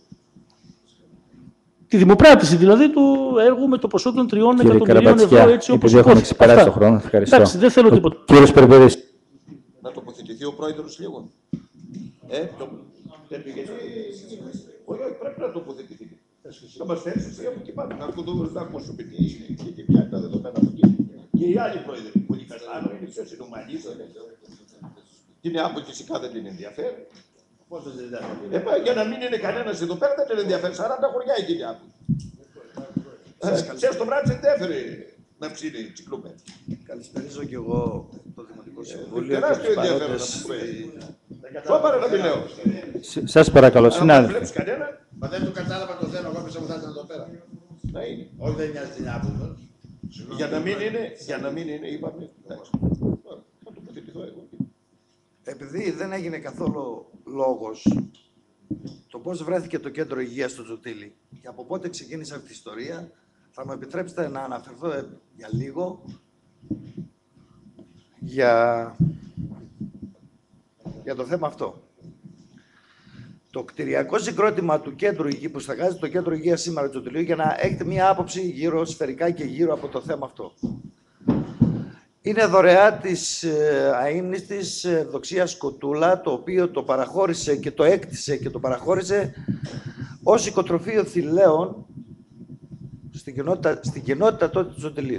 Τη δημοπράτηση δηλαδή του έργου με το ποσό των τριών εκατομμυρίων ευρώ έτσι όπως επειδή έχουμε ξεπεράσει τον χρόνο, ευχαριστώ. Εντάξει, δεν θέλω τίποτα. Κύριος Περπερής. Να τοποθετηθεί ο πρόεδρος λίγο. Ε, το... Όχι, όχι, πρέπει να τοποθετηθεί. Θα μας φέρει ουσία από εκεί πάνω. Να ακούσουμε τι είναι και ποια είναι τα δεδομένα από εκεί. Και οι άλλοι πρόεδροι, πολύ Καστάνο, είναι ποιος είναι ο Μαλής, την Άπο φυσικά δεν την ενδιαφέρει. Ε, για να μην είναι κανένας εδώ πέρα δεν την ενδιαφέρει. σαράντα χωριά εκεί η Άπο. Ξέρεις το βράδυ δεν έφερε να ψήνει τσικλούμε. Καλησπέριζω και εγώ το Δημοτικό Συμβούλιο. Τεράστιο ενδιαφέρον να πούμε. Σώπαρε να μιλέω. Σας παρακαλώ, συνάδελφε. Αν δεν βλέπεις κανένα. Μα δεν το κατάλαβα το θέμα, εγώ πέσα μου θα ήταν εδώ πέρα. Να είναι. Όχι, δεν μοιάζει την Άπο. Για να μην είναι, για να μην είναι, είπαμε. Θα τοποθετηθώ εγώ. επειδή δεν έγινε καθόλου λόγος το πώς βρέθηκε το κέντρο υγείας στο Τζωτήλι και από πότε ξεκίνησε αυτή η ιστορία, θα μου επιτρέψετε να αναφερθώ για λίγο για, για το θέμα αυτό. Το κτηριακό συγκρότημα του κέντρου υγείας, που στεγάζει το κέντρο υγείας σήμερα του Τζωτηλίου, για να έχετε μία άποψη γύρω, σφαιρικά και γύρω από το θέμα αυτό. Είναι δωρεά της ε, αείμνηστης ε, Ευδοξίας Κοτούλα, το οποίο το παραχώρησε και το έκτισε και το παραχώρησε ως οικοτροφείο θηλαίων στην κοινότητα, στην κοινότητα τότε του Τζωτηλίου.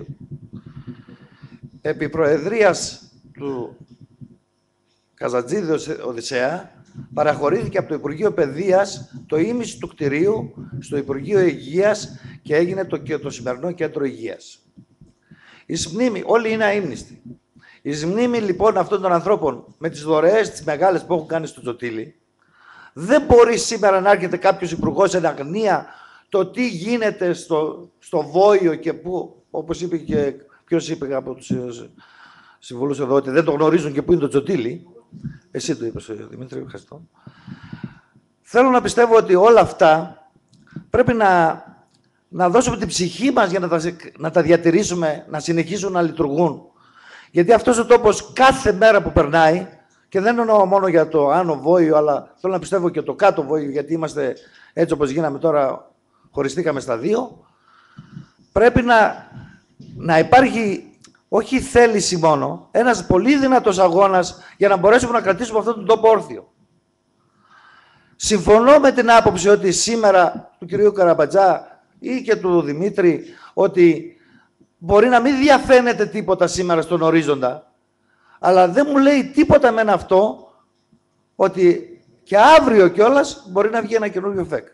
Επί προεδρίας του Καζατζίδη Οδυσσέα, παραχωρήθηκε από το Υπουργείο Παιδείας το ίμιση του κτηρίου στο Υπουργείο Υγείας και έγινε το, και το σημερινό Κέντρο Υγείας. Η μνήμη, όλοι είναι αείμνηστοι. Η μνήμη λοιπόν αυτών των ανθρώπων με τις δωρεές τις μεγάλες που έχουν κάνει στο Τζωτήλι, δεν μπορεί σήμερα να έρχεται κάποιος υπουργός εν αγνία το τι γίνεται στο, στο Βόιο και πού, όπως είπε και ποιος είπε από τους συμβούλους εδώ, ότι δεν το γνωρίζουν και πού είναι το Τζωτήλι. Εσύ το είπες, Δημήτρη, ευχαριστώ. Θέλω να πιστεύω ότι όλα αυτά πρέπει να, να δώσουμε την ψυχή μας για να τα, να τα διατηρήσουμε, να συνεχίσουν να λειτουργούν. Γιατί αυτός ο τόπος κάθε μέρα που περνάει, και δεν εννοώ μόνο για το Άνω Βόιο, αλλά θέλω να πιστεύω και το Κάτω Βόιο, γιατί είμαστε έτσι όπως γίναμε τώρα, χωριστήκαμε στα δύο, πρέπει να, να υπάρχει όχι θέληση μόνο, ένας πολύ δυνατός αγώνας για να μπορέσουμε να κρατήσουμε αυτόν τον τόπο όρθιο. Συμφωνώ με την άποψη ότι σήμερα του κυρίου Καραμπατζά ή και του Δημήτρη ότι μπορεί να μην διαφαίνεται τίποτα σήμερα στον ορίζοντα, αλλά δεν μου λέει τίποτα εμένα αυτό ότι και αύριο κιόλας μπορεί να βγει ένα καινούριο ΦΕΚ.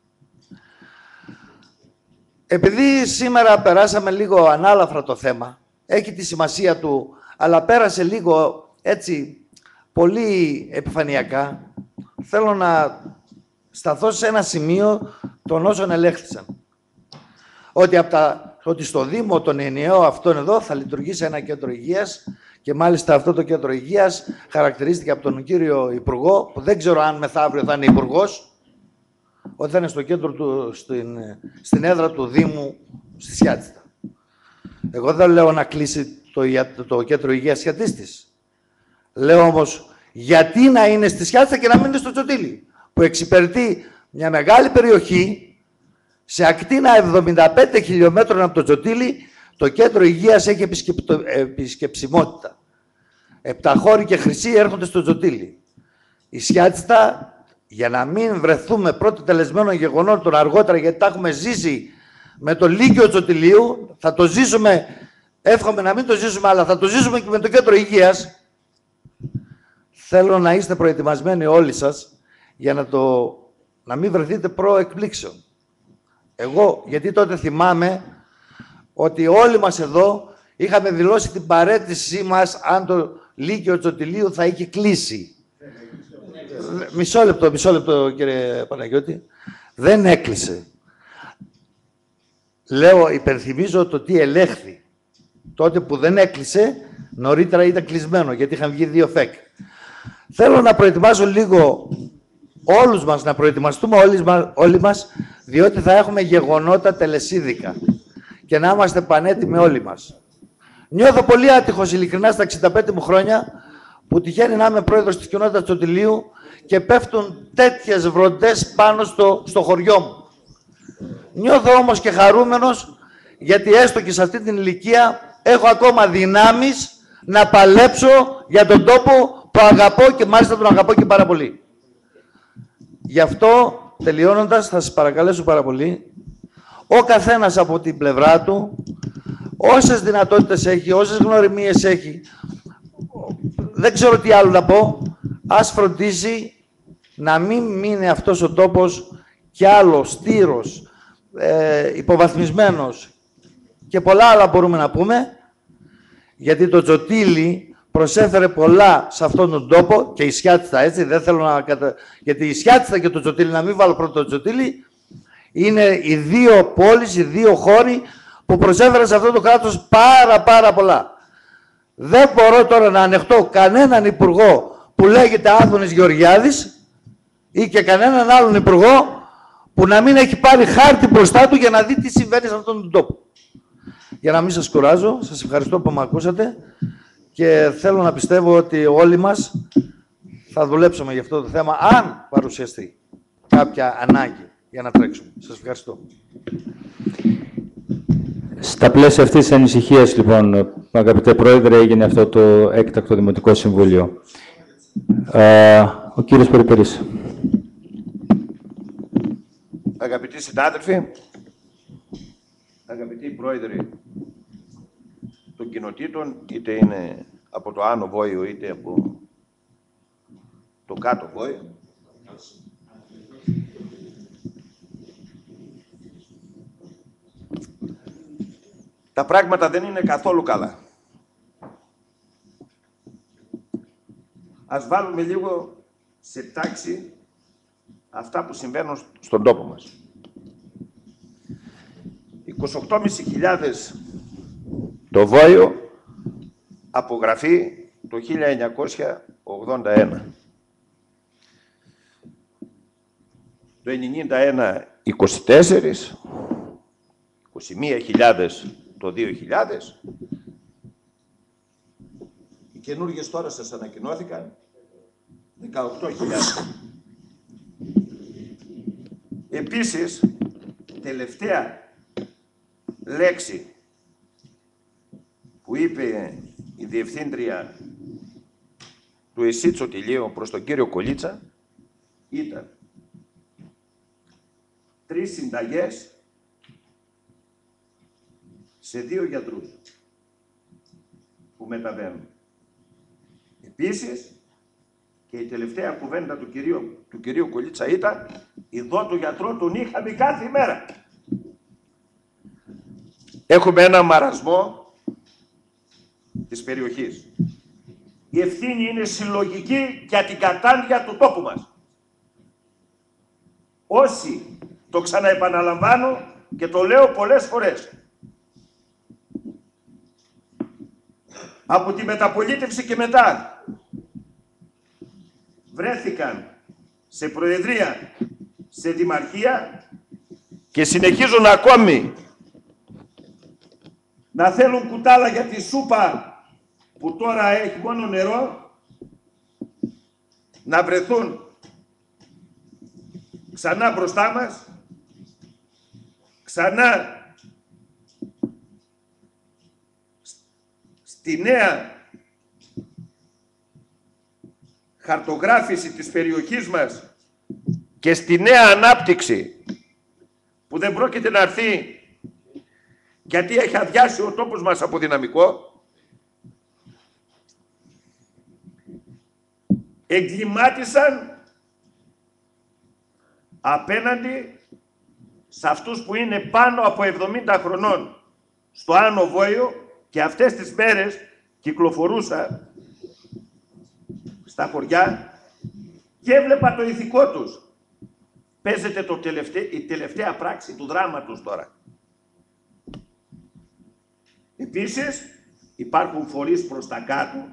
Επειδή σήμερα περάσαμε λίγο ανάλαφρα το θέμα, έχει τη σημασία του, αλλά πέρασε λίγο έτσι πολύ επιφανειακά, θέλω να σταθώ σε ένα σημείο των όσων ελέγχθησαν. Ότι, από τα, ότι στο Δήμο τον ενιαίο αυτόν εδώ θα λειτουργήσει ένα κέντρο υγείας και μάλιστα αυτό το κέντρο υγείας χαρακτηρίστηκε από τον κύριο Υπουργό, που δεν ξέρω αν μεθαύριο θα είναι υπουργός, ότι θα είναι στο κέντρο του, στην, στην έδρα του Δήμου στη Σιάτιστα. Εγώ δεν λέω να κλείσει το, το, το κέντρο υγείας Σιάτιστης. Λέω όμως γιατί να είναι στη Σιάτιστα και να μην είναι στο Τζωτήλι, που εξυπηρετεί μια μεγάλη περιοχή σε ακτίνα εβδομήντα πέντε χιλιόμετρων από το Τζωτήλι. Το κέντρο υγείας έχει επισκεψιμότητα. Επταχώροι και χρυσοί έρχονται στο Τζωτήλι. Η Σιάτιστα, για να μην βρεθούμε πρώτο τελεσμένο γεγονότων αργότερα, γιατί τα έχουμε ζήσει με το Λύκειο Τζωτηλίου, θα το ζήσουμε, εύχομαι να μην το ζήσουμε, αλλά θα το ζήσουμε και με το κέντρο υγείας. Θέλω να είστε προετοιμασμένοι όλοι σας για να, το, να μην βρεθείτε προεκπλήξεων. Εγώ, γιατί τότε θυμάμαι ότι όλοι μας εδώ είχαμε δηλώσει την παρέτησή μας αν το Λύκειο Τζωτηλίου θα είχε κλείσει. Μισό λεπτό, μισό λεπτό κύριε Παναγιώτη. Δεν έκλεισε. Λέω, υπενθυμίζω το τι ελέγχθη. Τότε που δεν έκλεισε, νωρίτερα ήταν κλεισμένο, γιατί είχαν βγει δύο ΦΕΚ. Θέλω να προετοιμάσω λίγο όλους μας, να προετοιμαστούμε όλοι, όλοι μας, διότι θα έχουμε γεγονότα τελεσίδικα και να είμαστε πανέτοιμοι όλοι μας. Νιώθω πολύ άτυχος, ειλικρινά, στα εξήντα πέντε μου χρόνια, που τυχαίνει να είμαι πρόεδρος της κοινότητας του Τζωτηλίου και πέφτουν τέτοιες βροντές πάνω στο, στο χωριό μου. Νιώθω όμως και χαρούμενος, γιατί έστω και σε αυτή την ηλικία έχω ακόμα δυνάμεις να παλέψω για τον τόπο που αγαπώ και μάλιστα τον αγαπώ και πάρα πολύ. Γι' αυτό, τελειώνοντας, θα σας παρακαλέσω πάρα πολύ, ο καθένας από την πλευρά του, όσες δυνατότητες έχει, όσες γνωριμίες έχει, δεν ξέρω τι άλλο να πω, ας φροντίσει να μην μείνει αυτός ο τόπος κι άλλο στήρος, ε, υποβαθμισμένος και πολλά άλλα μπορούμε να πούμε, γιατί το Τζωτήλι προσέφερε πολλά σε αυτόν τον τόπο και η Σιάτιστα, έτσι, δεν θέλω να κατα... γιατί η Σιάτιστα και το Τζωτήλι, να μην βάλω πρώτο το Τζωτήλι, είναι οι δύο πόλεις, οι δύο χώροι που προσέφεραν σε αυτό το κράτος πάρα πάρα πολλά. Δεν μπορώ τώρα να ανεχτώ κανέναν υπουργό που λέγεται Άδωνης Γεωργιάδης ή και κανέναν άλλον υπουργό που να μην έχει πάρει χάρτη μπροστά του για να δει τι συμβαίνει σε αυτόν τον τόπο. Για να μην σας κουράζω, σας ευχαριστώ που με ακούσατε και θέλω να πιστεύω ότι όλοι μας θα δουλέψουμε για αυτό το θέμα, αν παρουσιαστεί κάποια ανάγκη για να τρέξουμε. Σας ευχαριστώ. Στα πλαίσια αυτής της ανησυχίας, λοιπόν, αγαπητέ Πρόεδρε, έγινε αυτό το έκτακτο Δημοτικό Συμβούλιο. Ε, ο κύριος Περιπερής. Αγαπητοί συνάδελφοι, αγαπητοί πρόεδροι των κοινοτήτων, είτε είναι από το Άνω Βόιο, είτε από το Κάτω Βόιο, τα πράγματα δεν είναι καθόλου καλά. Ας βάλουμε λίγο σε τάξη αυτά που συμβαίνουν στον τόπο μας. είκοσι οκτώ χιλιάδες πεντακόσιοι το Βόιο απογραφή το χίλια εννιακόσια ογδόντα ένα. Το ενενήντα ένα είκοσι τέσσερα, είκοσι μία χιλιάδες το δύο χιλιάδες. Οι καινούργιες τώρα σας ανακοινώθηκαν δεκαοκτώ χιλιάδες. Επίσης, τελευταία λέξη που είπε η Διευθύντρια του ΕΣΥ Τσοτηλείου προς τον κύριο Κολίτσα ήταν τρεις συνταγές σε δύο γιατρούς που μεταβαίνουν. Επίσης, και η τελευταία κουβέντα του κυρίου, του κυρίου Κολίτσα ήταν «Εδώ το γιατρό τον είχαμε κάθε ημέρα». Έχουμε ένα μαρασμό της περιοχής. Η ευθύνη είναι συλλογική για την κατάντια του τόπου μας. Όσοι, το ξαναεπαναλαμβάνω και το λέω πολλές φορές, από τη μεταπολίτευση και μετά βρέθηκαν σε προεδρία, σε δημαρχία και συνεχίζουν ακόμη να θέλουν κουτάλα για τη σούπα που τώρα έχει μόνο νερό, να βρεθούν ξανά μπροστά μας, ξανά στη νέα χαρτογράφηση της περιοχής μας και στη νέα ανάπτυξη που δεν πρόκειται να έρθει γιατί έχει αδειάσει ο τόπος μας από δυναμικό, εγκλημάτισαν απέναντι σε αυτούς που είναι πάνω από εβδομήντα χρονών στο Άνω Βόιο και αυτές τις μέρες κυκλοφορούσα στα χωριά και έβλεπα το ηθικό τους. Παίζεται το τελευταί, η τελευταία πράξη του δράματος τώρα. Επίσης, υπάρχουν φορείς προς τα κάτω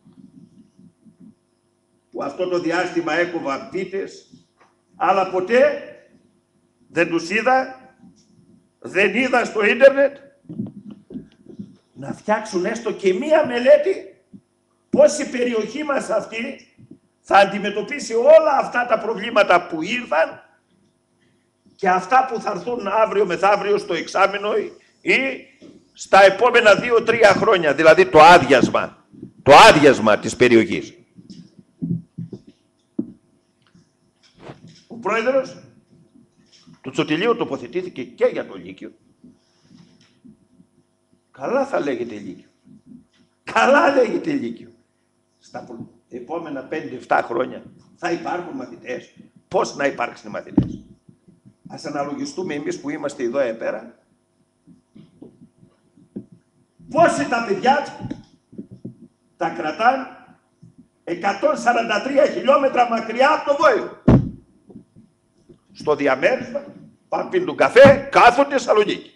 που αυτό το διάστημα έκοβα πίτες, αλλά ποτέ δεν τους είδα, δεν είδα στο ίντερνετ να φτιάξουν έστω και μία μελέτη πώς η περιοχή μας αυτή θα αντιμετωπίσει όλα αυτά τα προβλήματα που ήρθαν και αυτά που θα έρθουν αύριο μεθαύριο στο εξάμηνο ή στα επόμενα δύο-τρία χρόνια, δηλαδή το άδειασμα, το άδειασμα της περιοχής. Ο πρόεδρος του Τσοτηλείου τοποθετήθηκε και για το Λύκειο. Καλά θα λέγεται Λύκειο. Καλά λέγεται Λύκειο. Στα επόμενα πέντε εφτά χρόνια θα υπάρχουν μαθητές. Πώς να υπάρξουν μαθητές? Ας αναλογιστούμε εμείς που είμαστε εδώ επέρα. Πόσοι τα παιδιά τα κρατάν εκατόν σαράντα τρία χιλιόμετρα μακριά από το Βόιο. Στο διαμέρισμα, πάνε πίνουν τον καφέ, κάθονται Θεσσαλονίκη.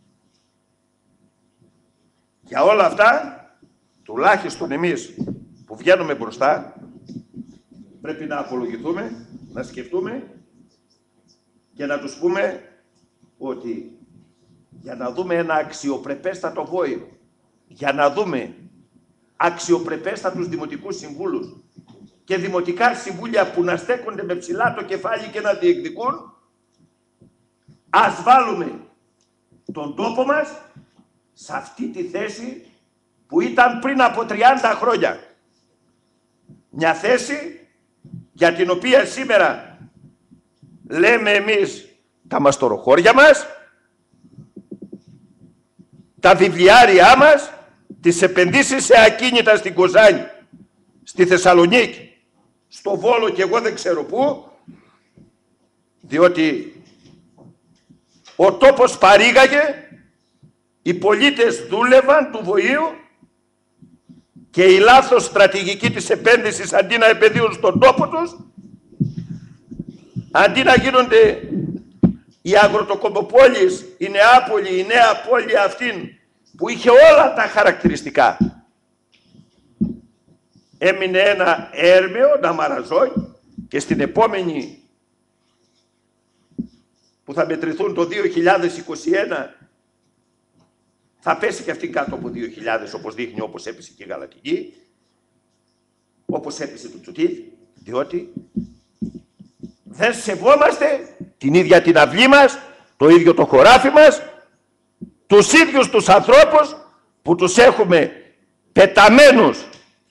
Για όλα αυτά, τουλάχιστον εμείς που που βγαίνουμε μπροστά, πρέπει να απολογηθούμε, να σκεφτούμε και να τους πούμε ότι για να δούμε ένα αξιοπρεπέστατο Βόη, για να δούμε αξιοπρεπέστατους δημοτικούς συμβούλους και δημοτικά συμβούλια που να στέκονται με ψηλά το κεφάλι και να διεκδικούν, ας βάλουμε τον τόπο μας σε αυτή τη θέση που ήταν πριν από τριάντα χρόνια. Μια θέση για την οποία σήμερα λέμε εμείς τα μαστοροχώρια μας, τα βιβλιάρια μας, τις επενδύσεις σε ακίνητα στην Κοζάνη, στη Θεσσαλονίκη, στο Βόλο και εγώ δεν ξέρω πού, διότι ο τόπος παρήγαγε, οι πολίτες δούλευαν του Βοήου και η λάθος στρατηγική της επένδυσης, αντί να επενδύουν στον τόπο τους, αντί να γίνονται οι αγροτοκομοπόλεις, η Νεάπολη, η νέα πόλη αυτήν που είχε όλα τα χαρακτηριστικά, έμεινε ένα έρμεο να μαραζώσει και στην επόμενη που θα μετρηθούν το δύο χιλιάδες είκοσι ένα θα πέσει και αυτή κάτω από δύο χιλιάδες, όπως δείχνει, όπως έπεσε και η Γαλατική, όπως έπεσε το Τσουτίδ, διότι δεν σεβόμαστε την ίδια την αυλή μας, το ίδιο το χωράφι μας, τους ίδιους τους ανθρώπους που τους έχουμε πεταμένους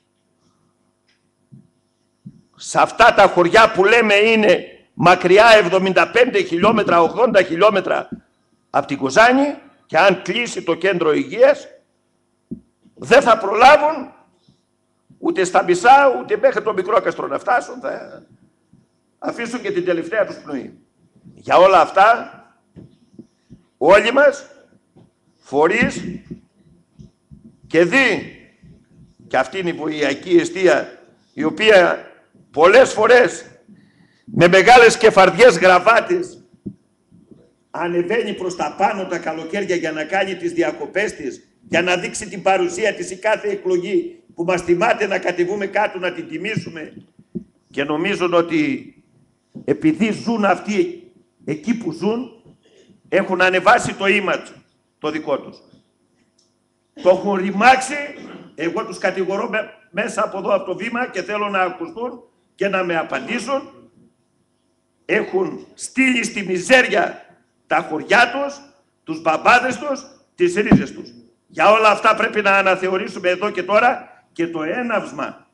σε αυτά τα χωριά που λέμε είναι μακριά εβδομήντα πέντε χιλιόμετρα, ογδόντα χιλιόμετρα από την Κοζάνη, και αν κλείσει το κέντρο υγείας δεν θα προλάβουν ούτε στα μισά ούτε μέχρι το Μικρόκαστρο να φτάσουν, θα αφήσουν και την τελευταία τους πνοή. Για όλα αυτά όλοι μας φορείς και δει, και αυτή είναι η βοηιακή εστία η οποία πολλές φορές με μεγάλες κεφαρδιές γραβάτες ανεβαίνει προς τα πάνω τα καλοκαίρια για να κάνει τις διακοπές της, για να δείξει την παρουσία της η κάθε εκλογή που μας τιμάται να κατεβούμε κάτω να την τιμήσουμε, και νομίζουν ότι επειδή ζουν αυτοί εκεί που ζουν έχουν ανεβάσει το image το δικό τους. Το έχουν ρημάξει, εγώ τους κατηγορώ μέσα από εδώ από το βήμα και θέλω να ακουστούν και να με απαντήσουν. Έχουν στείλει στη μιζέρια τα χωριά τους, τους μπαμπάδες τους, τις ρίζες τους. Για όλα αυτά πρέπει να αναθεωρήσουμε εδώ και τώρα και το έναυσμα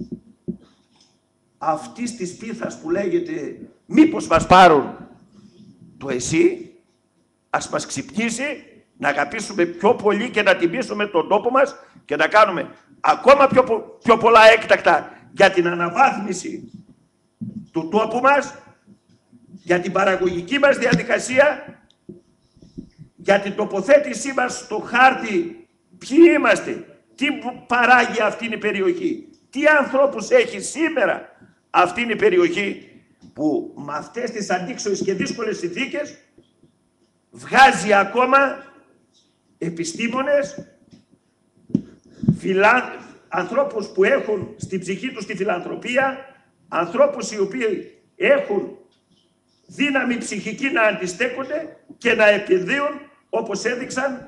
αυτής της πίθας που λέγεται μήπως μας πάρουν το εσύ, ας μας ξυπνήσει να αγαπήσουμε πιο πολύ και να τιμήσουμε τον τόπο μας και να κάνουμε ακόμα πιο, πιο πολλά έκτακτα για την αναβάθμιση του τόπου μας, για την παραγωγική μας διαδικασία, για την τοποθέτησή μας στο χάρτη, ποιοι είμαστε, τι παράγει αυτήν η περιοχή, τι ανθρώπους έχει σήμερα αυτήν η περιοχή που με αυτές τις αντίξωες και δύσκολες συνθήκες βγάζει ακόμα επιστήμονες, φιλα... ανθρώπους που έχουν στην ψυχή τους τη φιλανθρωπία, ανθρώπους οι οποίοι έχουν δύναμη ψυχική να αντιστέκονται και να επενδύουν, όπως έδειξαν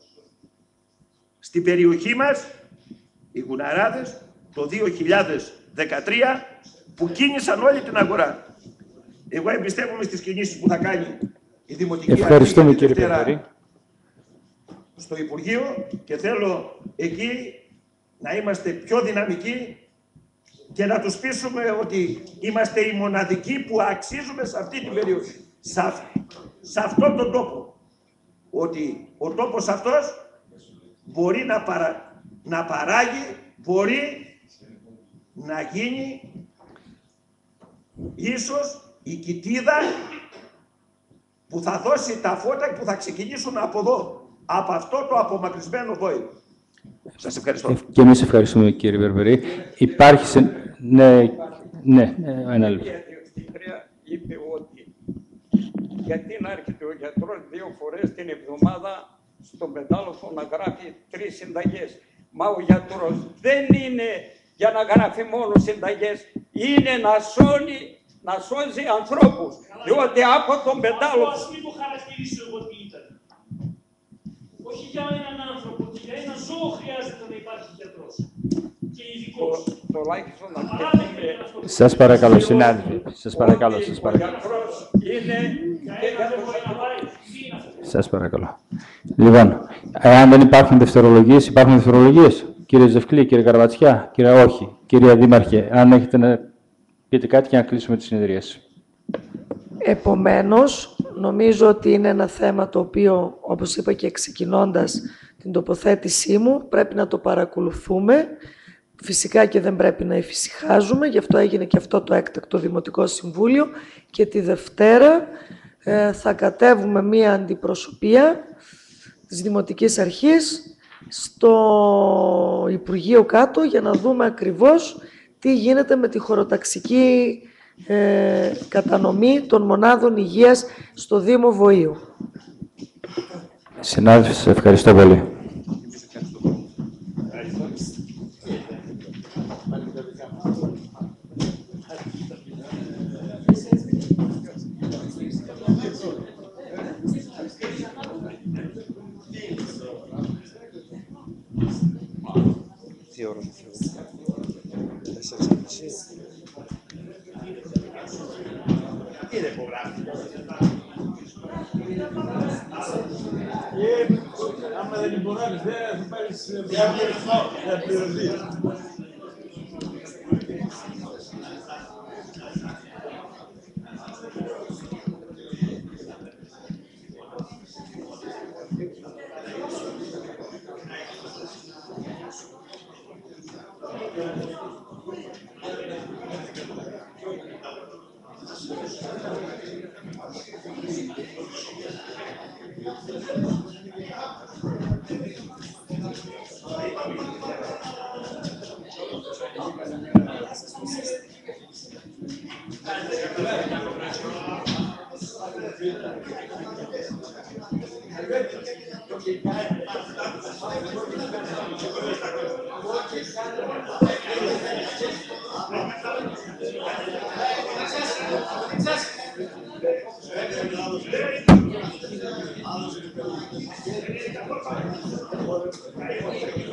στην περιοχή μας οι Γουναράδες το δύο χιλιάδες δεκατρία που κίνησαν όλη την αγορά. Εγώ εμπιστεύομαι στις κινήσεις που θα κάνει η Δημοτική Ευχαριστούμε, Αρχή κύριε Περπερή. στο Υπουργείο, και θέλω εκεί να είμαστε πιο δυναμικοί και να τους πείσουμε ότι είμαστε οι μοναδικοί που αξίζουμε σε αυτή την περιοχή, σε, αυ... σε αυτόν τον τόπο. Ότι ο τόπος αυτός μπορεί να, παρα... να παράγει, μπορεί να γίνει ίσως η κοιτίδα που θα δώσει τα φώτα που θα ξεκινήσουν από εδώ, από αυτό το απομακρυσμένο Βόη. Σας ευχαριστώ. Και εμείς ευχαριστούμε, κύριε Περπερή. Υπάρχει σε... Ναι, ναι, ένα λεπτό. Η διευθύντρια είπε ότι γιατί να έρχεται ο γιατρός δύο φορές την εβδομάδα στο πεντάλοφο να γράφει τρεις συνταγές. Μα ο γιατρός δεν είναι για να γράφει μόνο συνταγές. Είναι να σώνει, να σώζει ανθρώπους. Διότι από τον πετάλο... Ας μην το χαρακτηρίσω εγώ τι ήταν. Όχι για έναν άνθρωπο, και για ένα ζώο χρειάζεται να υπάρχει γιατρός. Και ειδικός. Τουλάχιστον να Παράδειγμα. Σας παρακαλώ, συνάδελφοι. Σας παρακαλώ, σας ο παρακαλώ. γιατρός είναι... Σας παρακαλώ. Λοιπόν, εάν δεν υπάρχουν δευτερολογίες, υπάρχουν δευτερολογίες. Κύριε Ζευκλή, κύριε Καρβατσιά, κύριε όχι. Κύριε Δήμαρχε, αν έχετε να πείτε κάτι και να κλείσουμε τη συνεδρίαση. Επομένως, νομίζω ότι είναι ένα θέμα το οποίο, όπως είπα και ξεκινώντας την τοποθέτησή μου, πρέπει να το παρακολουθούμε. Φυσικά και δεν πρέπει να εφησυχάζουμε, γι' αυτό έγινε και αυτό το έκτακτο Δημοτικό Συμβούλιο και τη Δευτέρα ε, θα κατέβουμε μία αντιπροσωπεία της Δημοτικής Αρχής στο Υπουργείο κάτω για να δούμε ακριβώς τι γίνεται με τη χωροταξική ε, κατανομή των μονάδων υγείας στο Δήμο Βοήου. Συνάδελφοι, σας ευχαριστώ πολύ. Τι ώρα θα Είναι υπογράφει. άμα δεν υπογράφεις, δεν θα πάρεις Θα πληρωθεί. Άλλος είναι